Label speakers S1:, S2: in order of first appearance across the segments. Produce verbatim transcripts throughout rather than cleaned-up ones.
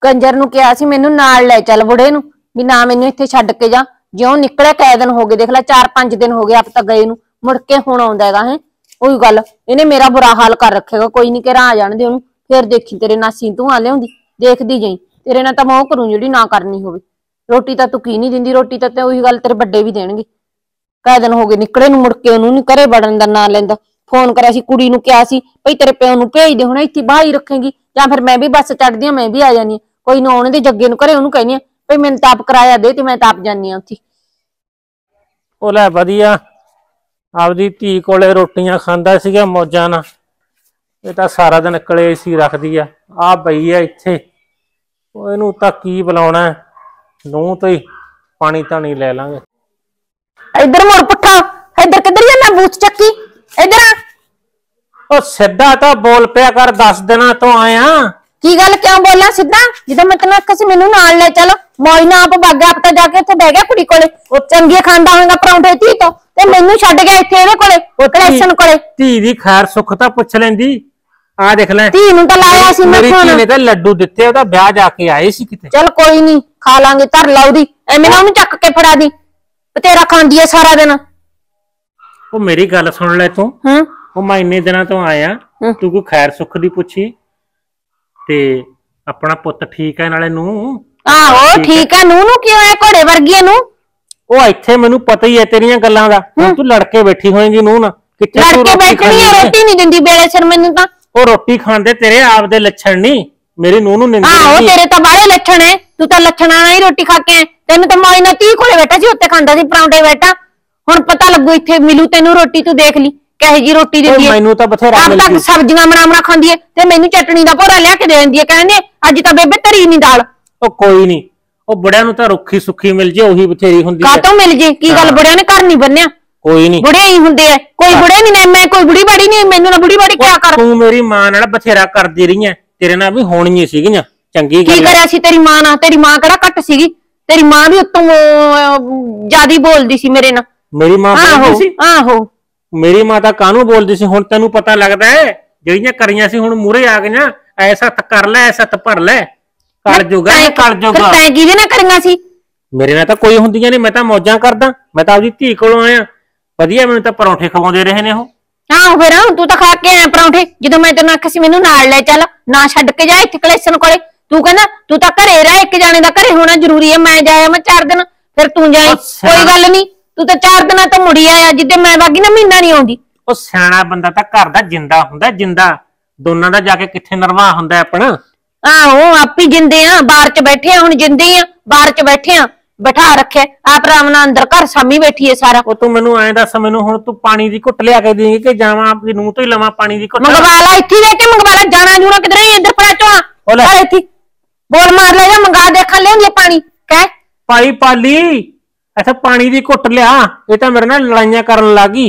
S1: कंजर नूं कहा सी मैनूं नाल लै चल बुढ़े नूं भी ना मैनूं इत्थे छड्ड के जा। जिउं निकले कै दिन हो गए देख लै चार पांच दिन हो गए अब तक गए नूं मुड़ के हुण आउंदा हैगा है। ਉਹੀ ਗੱਲ ਇਹਨੇ ਮੇਰਾ बुरा हाल कर रखेगा। कोई नहीं कह आ जाण दे ओनू फिर देखी तेरे नासी तूं आ लिआउंदी देखदी जाई तेरे नाल तां मैं ओह करूं जिहड़ी ना करनी होवे। रोटी तां तूं की नहीं दिंदी रोटी तां ते ओही गल तेरे बड्डे भी देणगे। कै दिन हो गए निकले नूं मुड़ के ओनू नहीं घरे वड़न दा नां लैंदा। फोन करिया सी कुड़ी नूं कहा सी भई तेरे प्यो नूं भेज दे हुण इत्थे बाही रखेंगी जां फिर मैं भी बस चढ़दी मैं भी आ जानी कोई ना आउण दे जग्गे नूं घरे ओनू कहनी भई मैनूं तां आप किराया दे ते मैं तां आप जानी आ उत्थे।
S2: ओ लै वधिया आपदी धी कोले रोटियां खांदा सीगा मौजां नाल। ये तां सारा दिन कलेश ही रखदी आ आ पई आ इत्थे इहनूं तां की बुलाउणा नूंह तो ही पानी तानी लै लांगे।
S1: इधर मुड़ पुट्ठा इधर किधर जाना बूथ चक्की इधर आ।
S2: ओ सीधा तां बोल पिया कर दस दिनां तो आया
S1: की गल क्यों बोला सीधा जो मैं तेन आख्या सी मैनूं नाल लै चल मौज ना आप बागा आप तां जाके उत्थे बह गया कुड़ी कोले चंगी खांदा होगा परौंठे धी तो ते मैनूं छड्ड गया इत्थे इहदे कोले कलेसन कोले।
S2: धी दी खैर सुख तां पुछ लैंदी आ देख लै
S1: धी नूं तां लाया सी मैं फोन
S2: ने तां लड्डू दित्ते ओहदा ब्याह जाके आए सी किते।
S1: चल कोई नहीं खा लांगे धर ला ओहदी एवें ना ओनूं चक के फड़ा दी तेरा खांदी है सारा दिन।
S2: ओ मेरी गल सुन ले तूं ओ मैं इन्ने दिनां तो आया तू कोई खैर सुख दी पुछी ते अपना पुत्त ठीक है नाले नूं
S1: आहो ठीक है नूं नूं क्यों है घोड़े वर्गी नूं
S2: ओ इत्थे मैनूं पता ही है तेरियां गल्लां दा तू लड़के बैठी होएगी नूं ना कित्थे तू
S1: लड़के बैठनी है रोटी नहीं दिंदी बेले सिर मैनूं तां
S2: ओ रोटी खांदे तेरे आप दे लक्षण नहीं मेरी नूं नूं निंदी
S1: आहो तेरे तां बाहले लक्षण है तू तां लक्षणां नाल ही रोटी खा के तैनूं तां मौज नाल धी कोले बैठा सी उत्ते खांदा सी परांठे बैठा हुण पता लगू इत्थे मिलू तैनूं रोटी तू देख ली कहे जी रोटी दिंदी है
S2: मैनूं तां बथेरा
S1: मिल गई सब्जियां बना बना खांदी है ते मैनूं चटनी दा भोरा लिया के दे दिंदी है कहंदे अज तां बेबे धरी नहीं दाल।
S2: ओ कोई नहीं ओ बुढ़िया नूं तां रुखी सुखी मिल जे ओही बथेरी हुंदी है
S1: कातों मिल जे की गल बुढ़िया ने घर नहीं बन्निया
S2: कोई नहीं
S1: बुढ़े ही हुंदे है कोई बुढ़े नहीं मैं कोई बुढ़ी बाड़ी नहीं मैनूं ना बुढ़ी बाड़ी क्या कर
S2: तू मेरी मां नाल बथेरा करदी रही है तेरे नाल भी होणीਆਂ ਸੀਗੀਆਂ चंगी गल
S1: की करिया सी तेरी मां नाल तेरी मां किहड़ा घट सीगी तेरी मां भी उत्तों ज्यादा बोलदी सी मेरे नाल
S2: मेरी मां बोलदी सी
S1: आहो
S2: मेरी मां तां काहनूं बोलदी सी हुण तैनूं पता लगदा है ਜਿਹੜੀਆਂ ਕਰੀਆਂ ਸੀ ਹੁਣ ਮੂਰੇ ਆ ਗਈਆਂ ਐਸਾ ਤ ਕਰ ਲੈ ਐਸਾ ਤ ਭਰ ਲੈ ਕਰ ਜੂਗਾ ਕਰ ਜੂਗਾ
S1: ਤੈਂ ਕਿਹਦੇ ਨਾਲ ਕਰੀਆਂ ਸੀ
S2: ਮੇਰੇ ਨਾਲ ਤਾਂ ਕੋਈ ਹੁੰਦੀਆਂ ਨਹੀਂ ਮੈਂ ਤਾਂ ਮੌਜਾਂ ਕਰਦਾ ਮੈਂ ਤਾਂ ਆਪਦੀ ਧੀ ਕੋਲੋਂ ਆਇਆ ਵਧੀਆ ਮੈਨੂੰ ਤਾਂ ਪਰੌਂਠੇ ਖਵਾਉਂਦੇ ਰਹੇ ਨੇ ਉਹ।
S1: ਆਹੋ ਫਿਰ ਤੂੰ ਤਾਂ ਖਾ ਕੇ ਆਇਆ ਪਰੌਂਠੇ ਜਦੋਂ ਮੈਂ ਤੈਨੂੰ ਆਖਿਆ ਸੀ ਮੈਨੂੰ ਨਾਲ ਲੈ ਚੱਲ ਨਾ ਛੱਡ ਕੇ ਜਾ ਇੱਥੇ ਕਲੇਸ਼ਨ ਕੋਲੇ ਤੂੰ ਕਹਿੰਦਾ ਤੂੰ ਤਾਂ ਘਰੇ ਰਹਿ ਇੱਕ ਜਾਣੇ ਦਾ ਘਰੇ ਹੋਣਾ ਜ਼ਰੂਰੀ ਹੈ ਮੈਂ ਜਾਇਆ ਮੈਂ ਚਾਰ ਦਿਨ ਫਿਰ ਤੂੰ ਜਾਏ ਕੋਈ ਗੱਲ ਨਹੀਂ ਤੂੰ ਤਾਂ ਚਾਰ ਦਿਨਾਂ ਤੋਂ ਮੁੜੀ ਆਇਆ ਜਿੱਦੇ ਮੈਂ ਵਾਗੀ ਨਾ ਮਹੀਨਾ ਨਹੀਂ ਆਉਂਦੀ।
S2: ਉਹ ਸਿਆਣਾ ਬੰਦਾ ਤਾਂ ਘਰ ਦਾ ਜਿੰਦਾ ਹੁੰਦਾ ਜਿੰਦਾ ਦੋਨਾਂ ਦਾ ਜਾ ਕੇ ਕਿੱਥੇ ਨਰਵਾ ਹੁੰਦਾ ਆਪਣਾ।
S1: ਆਹੋ ਆਪੀ ਜਿੰਦੇ ਆ ਬਾਹਰ ਚ ਬੈਠੇ ਆ ਹੁਣ ਜਿੰਦੇ ਆ ਬਾਹਰ ਚ ਬੈਠੇ ਆ ਬਿਠਾ ਰੱਖਿਆ ਆਪ ਰਾਮ ਨਾਲ ਅੰਦਰ ਘਰ ਸਾਮੀ ਬੈਠੀ ਏ ਸਾਰਾ।
S2: ਉਹ ਤੂੰ ਮੈਨੂੰ ਐਂ ਦੱਸ ਮੈਨੂੰ ਹੁਣ ਤੂੰ ਪਾਣੀ ਦੀ ਘੁੱਟ ਲਿਆ ਕੇ ਦੇਂਗੀ ਕਿ ਜਾਵਾਂ ਆਪਣੀ ਨੂੰਹ ਤੋਂ ਹੀ ਲਵਾਂ ਪਾਣੀ ਦੀ ਘੁੱਟ?
S1: ਮੰਗਵਾ ਲਾ ਇੱਥੇ ਦੇ ਕੇ ਮੰਗਵਾ ਲਾ ਜਾਣਾ ਜੂਣਾ ਕਿਧਰ ਨਹੀਂ ਇੱਧਰ ਪੜਾ ਚੋਣਾ ਲੈ ਇੱਥੇ ਬੋਲ ਮਾਰ ਲੈ ਜਾ ਮੰਗਾ ਦੇਖਾਂ ਲਿਆਉਂਦੀ ਪਾਣੀ ਕਹਿ
S2: ਭਾਈ ਪਾਲੀ ਇੱਥੇ ਪਾਣੀ ਦੀ ਘੁੱਟ ਲਿਆ ਇਹ ਤਾਂ ਮੇਰੇ ਨਾਲ ਲੜਾਈਆਂ ਕਰਨ ਲੱਗੀ।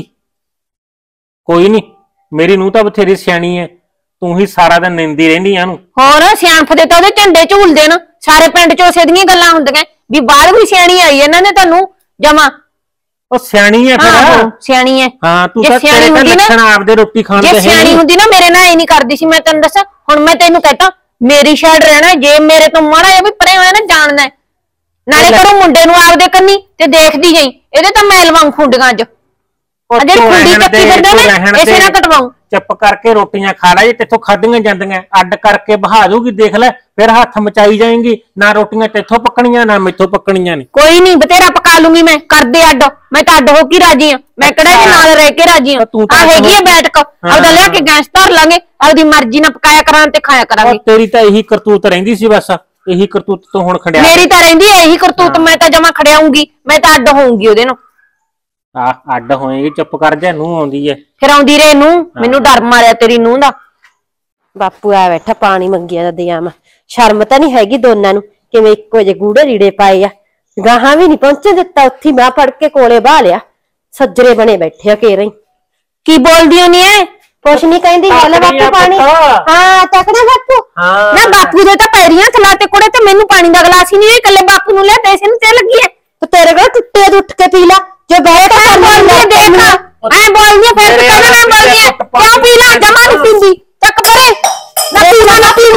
S2: ਕੋਈ ਨਹੀਂ ਮੇਰੀ ਨੂੰਹ ਤਾਂ ਬਥੇਰੀ ਸਿਆਣੀ ਐ ਤੂੰ ਹੀ ਸਾਰਾ ਦਿਨ ਨਿੰਦੀ ਰਹਿੰਦੀ ਆ ਨੂੰ।
S1: ਹੋਰ ਸਿਆਣਪ ਦੇ ਤਾਂ ਉਹਦੇ ਝੰਡੇ ਝੂਲਦੇ ਨਾ ਸਾਰੇ ਪਿੰਡ ਚ ਉਸੇ ਦੀਆਂ ਗੱਲਾਂ ਹੁੰਦੀਆਂ ਵੀ ਬਾਹਰ ਵੀ ਸਿਆਣੀ ਆਈ ਇਹਨਾਂ ਨੇ ਤੁਹਾਨੂੰ ਜਮਾ।
S2: ਉਹ ਸਿਆਣੀ ਐ ਫਿਰ
S1: ਸਿਆਣੀ ਐ
S2: ਹਾਂ ਤੂੰ ਤਾਂ ਤੇਰੇ ਤਾਂ ਲੱਛਣ ਆਪਦੇ ਰੋਟੀ ਖਾਣ ਦੇ ਹੈ।
S1: ਜੇ ਸਿਆਣੀ ਹੁੰਦੀ ਨਾ ਮੇਰੇ ਨਾਲ ਐ ਨਹੀਂ ਕਰਦੀ ਸੀ ਮੈਂ ਤੈਨੂੰ ਦੱਸਾਂ ਹੁਣ ਮੈਂ ਤੈਨੂੰ ਕਹਤਾ ਮੇਰੀ ਸ਼ਾਇਦ ਰਹਿਣਾ ਜੇ ਮੇਰੇ ਤੋਂ ਮਾੜਾ ਜਿਹਾ ਵੀ ਪਰੇ ਹੋਇਆ ਨਾ ਜਾਣਦਾ ਨਾਲੇ ਕਰੋ ਮੁੰਡੇ ਨੂੰ ਆਪਦੇ ਕੰਨੀ ਤੇ ਦੇਖਦੀ ਜਾਈ ਇਹਦੇ ਤਾਂ ਮੈਲ ਵਾਂਗ ਖੁੰਡੀਆਂ ਅੱਜ ਜਿਹੜੀ ਖੁੰਡੀ ਚੱਕੀ ਫਿਰਦੇ ਨੇ ਇਸੇ ਨਾਲ ਕਟਵਾਉ।
S2: ਚੁੱਪ ਕਰਕੇ ਰੋਟੀਆਂ ਖਾ ਲੈ ਜੇ ਤੇਥੋਂ ਖਾਧੀਆਂ ਜਾਂਦੀਆਂ ਅੱਡ ਕਰਕੇ ਬਹਾ ਦੂਗੀ ਦੇਖ ਲੈ ਫਿਰ ਹੱਥ ਮਚਾਈ ਜਾਏਂਗੀ ਨਾ ਰੋਟੀਆਂ ਤੇਥੋਂ ਪੱਕਣੀਆਂ ਨਾ ਮੈਥੋਂ ਪੱਕਣੀਆਂ ਨੇ।
S1: ਕੋਈ ਨਹੀਂ ਬਤੇਰਾ ਪਕਾ ਲੂੰਗੀ ਮੈਂ ਕਰਦੇ ਅੱਡ ਮੈਂ ਤਾਂ ਅੱਡ ਹੋ ਕੇ ਰਾਜੀ ਆ ਮੈਂ ਕਿਹੜਾ ਜੇ ਨਾਲ ਰਹਿ ਕੇ ਰਾਜੀ ਆ ਆ ਹੈਗੀ ਆ ਬੈਠਕ ਆਪਦਾ ਲਿਆ ਕੇ ਗੈਸ ਧਰ ਲਾਂਗੇ ਆਪਦੀ ਮਰਜ਼ੀ ਨਾਲ ਪਕਾਇਆ ਕਰਾਂ ਤੇ ਖਾਇਆ ਕਰਾਂਗੇ।
S2: ਤੇਰੀ ਤਾਂ ਇਹੀ ਕਰਤੂਤ ਰਹਿੰਦੀ ਸੀ ਬਸ ਇਹੀ ਕਰਤੂਤ ਤੋਂ ਹੁਣ ਖੜਿਆ
S1: ਮੇਰੀ ਤਾਂ ਰਹਿੰਦੀ ਹੈ ਇਹੀ ਕਰਤੂਤ ਮੈਂ ਤਾਂ ਜਮਾ ਖੜਿਆਉਂਗੀ ਮੈਂ ਤਾਂ ਅੱਡ ਹੋਊਂਗੀ ਉਹਦੇ ਨਾਲ।
S2: ਆ ਅੱਡ ਹੋਏਗੀ ਚੁੱਪ ਕਰ ਜਾ ਨੂੰਹ ਆਉਂਦੀ ਐ
S1: ਫਿਰ ਆਉਂਦੀ ਰੇ ਨੂੰ ਮੈਨੂੰ ਡਰ ਮਾਰਿਆ ਤੇਰੀ ਨੂੰਹ ਦਾ।
S3: ਬਾਪੂ ਆ ਬੈਠਾ ਪਾਣੀ ਮੰਗਿਆ ਦਾ ਦਿਆਂ ਮੈਂ ਸ਼ਰਮ ਤਾਂ ਨਹੀਂ ਹੈਗੀ ਦੋਨਾਂ ਨੂੰ ਕਿਵੇਂ ਇੱਕੋ ਜਿਹੇ ਗੂੜੇ ਰੀੜੇ ਪਾਏ ਆ ਗਾਹਾਂ ਵੀ ਨਹੀਂ ਪਹੁੰਚਣ ਦਿੱਤਾ ਉੱਥੇ ਮੈਂ ਫੜ ਕੇ ਕੋਲੇ ਬਾਹ ਲਿਆ ਸੱਜਰੇ ਬਣੇ ਬੈਠੇ ਆ ਘੇਰੇ
S1: ਕੀ ਬੋਲਦੀ ਹੋਣੀ ਐ
S3: ਕੁਛ ਨਹੀਂ ਕਹਿੰਦੀ ਲੈ ਬਾਪੂ ਪਾਣੀ ਹਾਂ ਚੱਕਣਾ ਬਾਪੂ
S1: ਨਾ ਬਾਪੂ ਦੇ ਤਾਂ ਪੈਰੀਆਂ ਥਲਾ ਤੇ ਕੁੜੇ ਤੇ ਮੈਨੂੰ ਪਾਣੀ ਦਾ ਗਲਾਸ ਹੀ ਨਹੀਂ ਇਕੱਲੇ ਬਾਪੂ ਨੂੰ ਲੈ ਪੈਸੇ ਨੂੰ ਤੇ ਲੱਗੀ ਐ
S3: ਤੇ ਤੇਰੇ ਕੋਲ ਟੁੱਟੇ ਉੱਠ ਕੇ ਪੀ ਲਾ ਜੋ ਬਹਿ ਕੇ
S1: ਬੋਲਦੀ ਦੇਖ ਐ ਬੋਲਦੀ ਫਿਰ ਕਹਿੰਦਾ ਮੈਂ ਬੋਲਦੀ ਕਿਉਂ ਪੀ ਲਾ ਜਮਾ ਨਹੀਂ ਪੀਂਦੀ ਚੱਕ ਪਰੇ ਨਾ ਪੀ ਨਾ ਪੀ ਨਾ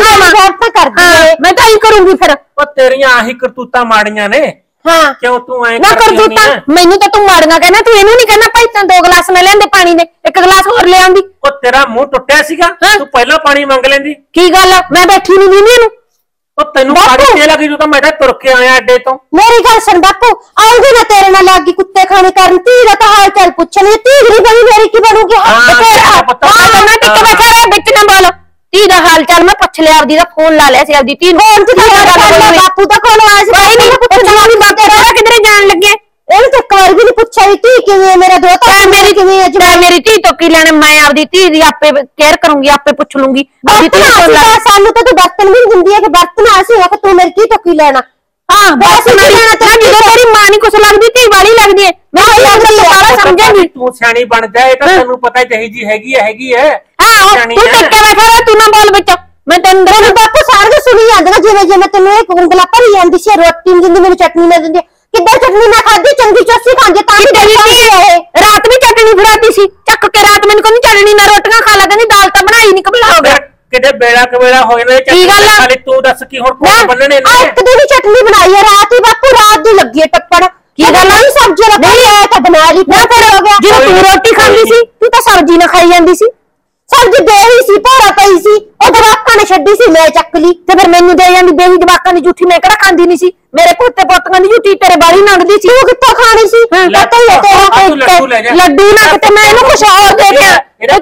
S3: ਸ਼ਰਾਰਤਾਂ ਕਰਦੀ ਏ।
S1: ਮੈਂ ਤਾਂ ਹੀ ਕਰੂੰਗੀ ਫਿਰ।
S2: ਉਹ ਤੇਰੀਆਂ ਆਹੀ ਕਰਤੂਤਾਂ ਮਾੜੀਆਂ ਨੇ।
S3: ਹਾਂ
S2: ਕਿਉਂ ਤੂੰ ਐ
S1: ਨਾ
S2: ਕਰਦੀ ਹੁੰਦੀ
S1: ਕਰਤੂਤਾਂ
S2: ਐ?
S1: ਮੈਨੂੰ ਤਾਂ ਤੂੰ ਮਾੜੀਆਂ ਕਹਿਣਾ, ਤੂੰ ਇਹਨੂੰ ਨਹੀਂ ਕਹਿਣਾ ਭਾਈ ਤੈਨੂੰ ਦੋ ਗਲਾਸ ਮੈਂ ਲਿਆਂਦੇ ਪਾਣੀ ਦੇ, ਇੱਕ ਗਲਾਸ ਹੋਰ ਲੈ ਆਉਂਦੀ।
S2: ਉਹ ਤੇਰਾ ਮੂੰਹ ਟੁੱਟਿਆ ਸੀਗਾ, ਤੂੰ ਪਹਿਲਾਂ ਪਾਣੀ ਮੰਗ ਲੈਂਦੀ।
S1: ਕੀ ਗੱਲ ਆ, ਮੈਂ ਬੈਠੀ ਨਹੀਂ ਦੀਦੀ ਇਹਨੂੰ।
S2: ਉਹ ਤੈਨੂੰ ਪਾਣੀ ਤੇ ਲੱਗੀ, ਤੂੰ ਤਾਂ ਮੈਂ ਤਾਂ ਤੁਰ ਕੇ ਆਇਆ ਅੱਡੇ ਤੋਂ।
S3: ਮੇਰੀ ਗੱਲ ਸੁਣ ਬਾਪੂ, ਆਉਂਦੀ ਨਾ ਤੇਰੇ ਨਾਲ ਲੱਗੀ ਕੁੱਤੇ ਖਾਣੇ ਕਰਨ, ਧੀ ਦਾ ਤਾਂ ਹਾਲ ਚਾਲ ਪੁੱਛਣੀ, ਧੀ ਨਹੀਂ ਬਣੀ ਮੇਰੀ ਕੀ ਬਣੂਗੀ?
S1: ਹਾਂ ਪਤਾ ਨਾ ਟਿੱਕ ਬੈਠਾ ਵਿੱਚ ਨਾ ਬੋਲ। ਧੀ ਦਾ ਹਾਲ ਚਾਲ ਮੈਂ ਪੁੱਛ ਲਿਆ, ਆਪਦੀ ਦਾ ਫੋਨ ਲਾ ਲਿਆ ਸੀ ਆਪਦੀ ਧੀ ਨੂੰ।
S3: ਬਾਪੂ ਦਾ ਕੋਲ ਆਇਆ ਸੀ,
S1: ਕੋਈ ਨਹੀਂ ਪੁੱਛਣਾ ਵੀ ਬਾਪੂ ਕਿਧਰੇ ਜਾਣ ਲੱਗੇ।
S3: ਇਹਨੂੰ ਤਾਂ ਇੱਕ ਵਾਰ ਵੀ ਨਹੀਂ ਪੁੱਛਿਆ ਵੀ ਧੀ ਕਿਵੇਂ, ਮੇਰਾ ਦੋਤਾ
S1: ਮੇਰੀ
S3: ਕਿਵੇਂ ਅੱਜ
S1: ਮੇਰੀ ਧੀ ਤੋਂ ਕੀ ਲੈਣਾ, ਮੈਂ ਆਪਦੀ ਧੀ ਦੀ ਆਪੇ ਕੇਅਰ ਕਰੂੰਗੀ, ਆਪੇ ਪੁੱਛ ਲੂੰਗੀ।
S3: ਸਾਨੂੰ ਤਾਂ ਤੂੰ ਬਰਤਨ ਵੀ ਨਹੀਂ ਦਿੰਦੀ ਹੈ ਕਿ ਬਰਤਨ ਆ ਸੀ, ਤੂੰ ਮੇਰੀ ਧੀ ਤੋਂ ਕੀ ਲੈਣਾ?
S1: ਹਾਂ ਬਸ ਜਦੋਂ ਤੇਰੀ ਮਾਂ ਨਹੀਂ ਕੁਛ ਲੱਗਦੀ, ਧੀ ਵਾਲੀ ਲੱਗਦੀ ਹੈ। ਮੈਂ ਸਾਰਾ ਸਮਝਾਂਗੀ।
S2: ਤੂੰ ਸਿਆਣੀ ਬਣ ਜਾ, ਇਹ ਤਾਂ ਤੈਨੂੰ ਪਤਾ ਹੀ ਜੀ ਹੈਗੀ ਹੈ ਹੈਗੀ ਹੈ।
S1: ਹਾਂ ਤੂੰ ਟੱਕੇ ਬੈਠਾ, ਤੂੰ ਨਾ ਬੋਲ ਵਿੱਚ। ਮੈਂ ਤੈਨੂੰ ਅੰਦਰ
S3: ਬਾਪੂ ਸਾਰਾ ਦਿਨ ਸੁਣੀ ਜਾਂਦਾ ਜਿਵੇਂ ਜਿਵੇਂ ਤੈਨੂੰ ਇਹ ਉਂਗਲਾ ਭਰੀ ਜਾਂਦੀ ਸੀ, ਰੋਟੀ ਨਹੀਂ ਦਿੰਦੀ, ਮੈਨੂੰ ਚਟਨੀ ਨਾ ਦਿੰਦੀ। ਕਿੱਦਾਂ ਚਟਨੀ ਨਾ ਖਾਦੀ, ਚੰਗੀ ਚੋਸੀ ਖਾਂਦੇ ਤਾਂ
S1: ਰਾਤ ਵੀ ਚਟਨੀ ਫੜਾਤੀ ਸੀ ਚੱਕ ਕੇ। ਰਾਤ ਮੈਨੂੰ ਕਹਿੰਦੀ ਚਟਨੀ ਨਾ ਰੋਟੀਆਂ ਖਾ ਲਾ, ਕਹਿੰਦੀ ਦਾਲ ਤਾਂ ਬਣਾਈ ਨਹੀਂ, ਕਬਲਾ ਹੋ ਗਿਆ।
S2: ਕਿਤੇ ਬੇੜਾ ਕਵੇੜਾ ਹੋਏ ਨੇ
S1: ਕੀ ਗੱਲ ਆ?
S2: ਖਾਲੀ ਤੂੰ ਦੱਸ ਕੀ ਹੁਣ ਕੋਲ ਬੰਨਣੇ ਨੇ?
S3: ਇੱਕ ਦਿਨ ਚਟਨੀ ਬਣਾਈ ਹੈ ਰਾਤ ਹੀ ਬਾਪੂ, ਰਾਤ ਦੀ ਲੱਗੀ ਹੈ ਟੱਪਣ। ਕੀ ਗੱਲ ਨਹੀਂ ਸਬਜ਼ੀ ਲੱਗੀ ਹੈ ਤਾਂ ਬਣਾ ਲਈ, ਨਾ ਫਿਰ ਹੋ ਗਿਆ।
S1: ਜਦੋਂ ਤੂੰ ਰੋਟੀ ਖਾਂਦੀ ਸੀ ਤੂੰ ਤਾਂ ਸਬਜ਼ੀ ਨਾ ਖਾਈ ਜਾਂਦੀ ਸੀ।
S3: ਸਬਜ਼ੀ ਦੇਹੀ ਸੀ, ਭੋਰਾ ਪਈ ਸੀ, ਉਹ ਜਵਾਕਾਂ ਨੇ ਛੱਡੀ ਸੀ, ਮੈਂ ਚੱਕ ਲਈ।
S1: ਤੇ ਫਿਰ ਮੈਨੂੰ ਦੇ ਜਾਂਦੀ ਬੇਹੀ ਜਵਾਕਾਂ ਦੀ ਝੂਠੀ, ਮੈਂ ਕਿਹੜਾ ਖਾਂਦੀ ਨਹੀਂ ਸੀ। ਮੇਰੇ ਪੋਤੇ ਪੋਤੀਆਂ ਦੀ ਝੂਠੀ ਤੇਰੇ ਬਾਰੀ ਨੰਗਦੀ ਸੀ।
S3: ਤੂੰ ਕਿੱਥੋਂ ਖਾਣੀ ਸੀ? ਪਤਾ ਹੀ ਹੈ ਤੇਰਾ।
S1: ਲੱਡੂ ਨਾ ਕਿਤੇ ਮੈਂ ਇਹਨੂੰ ਕੁਛ ਹੋਰ ਦੇ ਦਿਆਂ।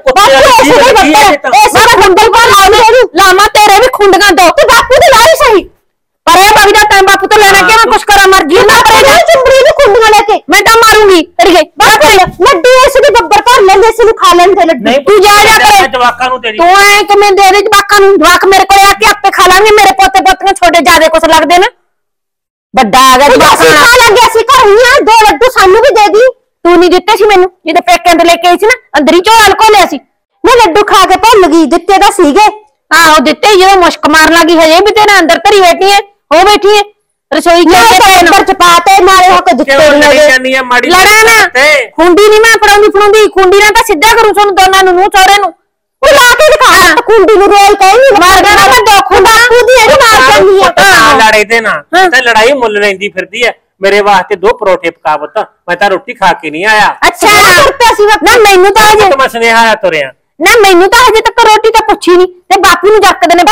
S1: ਲਾਮਾ ਤੇਰੇ ਵੀ ਖੁੰਡੀਆਂ ਦੋ,
S3: ਤੇ ਬਾਪੂ ਦੀ ਲਾਈ ਸਹੀ।
S1: ਪਰ ਇਹ ਬਾਬੀ ਦਾ ਟਾਈਮ ਬਾਪੂ ਤੋਂ ਲੈਣਾ ਕਿ ਮੈਂ ਕੁਛ ਕਰਾਂ, ਮਰਜੀ ਨਾ
S3: ਕਰੇ। ਚੁੰਬੜੀ ਨੂੰ ਖੁੰਡੀਆਂ ਲੈ ਕੇ
S1: ਮੈਂ ਤਾਂ ਮਾਰੂੰਗੀ ਤੇਰੇ।
S3: ਬਾਪੂ ਲੱਡੂ ਇਸ ਦੀ ਬੱਬਰ ਭਰ ਲੈਂਦੇ ਸੀ, ਨੂੰ ਖਾ ਲੈਂਦੇ ਲੱਡੂ।
S1: ਤੂੰ ਜਾ ਜਾ ਕਰੇ
S2: ਜਵਾਕਾਂ ਨੂੰ ਤੇਰੀ।
S1: ਤੂੰ ਐ ਕਿਵੇਂ ਦੇ ਦੇ ਜਵਾਕਾਂ ਨੂੰ? ਜਵਾਕ ਮੇਰੇ ਕੋਲ ਆ ਕੇ ਆਪੇ ਖਾ ਲਾਂਗੇ। ਮੇਰੇ ਪੋਤੇ ਪੋਤੀਆਂ ਛੋਟੇ ਜਿਆਦੇ ਕੁਛ ਲੱਗਦੇ ਨਾ। ਵੱਡਾ ਆ ਗਿਆ ਜਵਾਕ
S3: ਖਾ ਲਾਂਗੇ ਅਸੀਂ, ਘਰ ਹੀ ਆ। ਦੋ ਲੱਡੂ ਸਾਨੂੰ ਵੀ ਦੇ ਦੀ।
S1: ਤੂੰ ਨਹੀਂ ਦਿੱਤੇ ਸੀ ਮੈਨੂੰ ਜਿਹਦੇ ਪੇਕਿਆਂ ਤੋਂ ਲੈ ਕੇ ਆਈ ਸੀ ਨਾ, ਅੰਦਰ ਹੀ ਝੋਲ ਕੋਲਿਆ ਸੀ।
S3: ਮੈਂ ਲੱਡੂ ਖਾ ਕੇ ਭੁੱਲ ਗਈ, ਦਿੱਤੇ ਤਾਂ ਸੀਗੇ।
S1: ਆਹੋ ਦਿੱਤੇ, ਜਦੋਂ ਮੁਸ਼ਕ ਮਾਰਨ ਲੱਗੀ ਹਜੇ ਵੀ ਤੇਰੇ ਅੰਦਰ ਧਰੀ ਬੈਠੀ ਹੈ, ਹੋ ਬੈਠੀ ਹੈ ਰਸੋਈ ਚ
S3: ਅੰਦਰ ਚ ਪਾਤੇ ਨਾਲੇ ਹੋ ਕੇ ਦਿੱਤੇ
S1: ਲੜਾ ਨਾ। ਖੁੰਡੀ ਨਹੀਂ ਮੈਂ ਫੜਾਉਂਦੀ ਫੜਾਉਂਦੀ, ਖੁੰਡੀ ਨਾਲ ਤਾਂ ਸਿੱਧਾ ਕਰੂੰ ਤੁਹਾਨੂੰ ਦੋਨਾਂ ਨੂੰ, ਨੂੰ ਚੌੜੇ ਨੂੰ।
S3: ਤੂੰ ਲਾ ਕੇ ਦਿਖਾ ਖੁੰਡੀ ਨੂੰ, ਰੋਲ ਕਹੇਂਗੀ
S1: ਮਾਰ ਦੇਣਾ ਮੈਂ ਦੋ ਖੁੰਡਾ।
S3: ਉਹਦੀ ਇਹ ਮਾਰ ਜਾਂਦੀ
S2: ਆ ਲੜੇ ਤੇ ਨਾ ਤੇ ਲੜਾਈ ਮੁੱਲ ਲੈਂਦੀ ਫਿਰਦੀ ਹੈ। ਮੇਰੇ ਵਾਸਤੇ ਦੋ ਪਰੌਠੇ ਪਕਾ ਪੁੱਤ, ਮੈਂ ਤਾਂ ਰੋਟੀ ਖਾ ਕੇ ਨਹੀਂ ਆਇਆ।
S1: ਅੱਛਾ ਨਾ ਮੈਨੂੰ ਤਾਂ ਹਜੇ
S2: ਮੈਂ ਸੁਨੇਹਾ ਆਇਆ ਤੁਰਿਆ
S1: ਨਾ, ਮੈਨੂੰ ਤਾਂ ਹਜੇ ਤੱਕ ਰੋਟੀ ਤਾਂ ਪੁੱਛੀ ਨਹੀਂ ਤੇ ਬਾਪੂ ਨੂੰ ਜੱਕਦੇ ਨੇ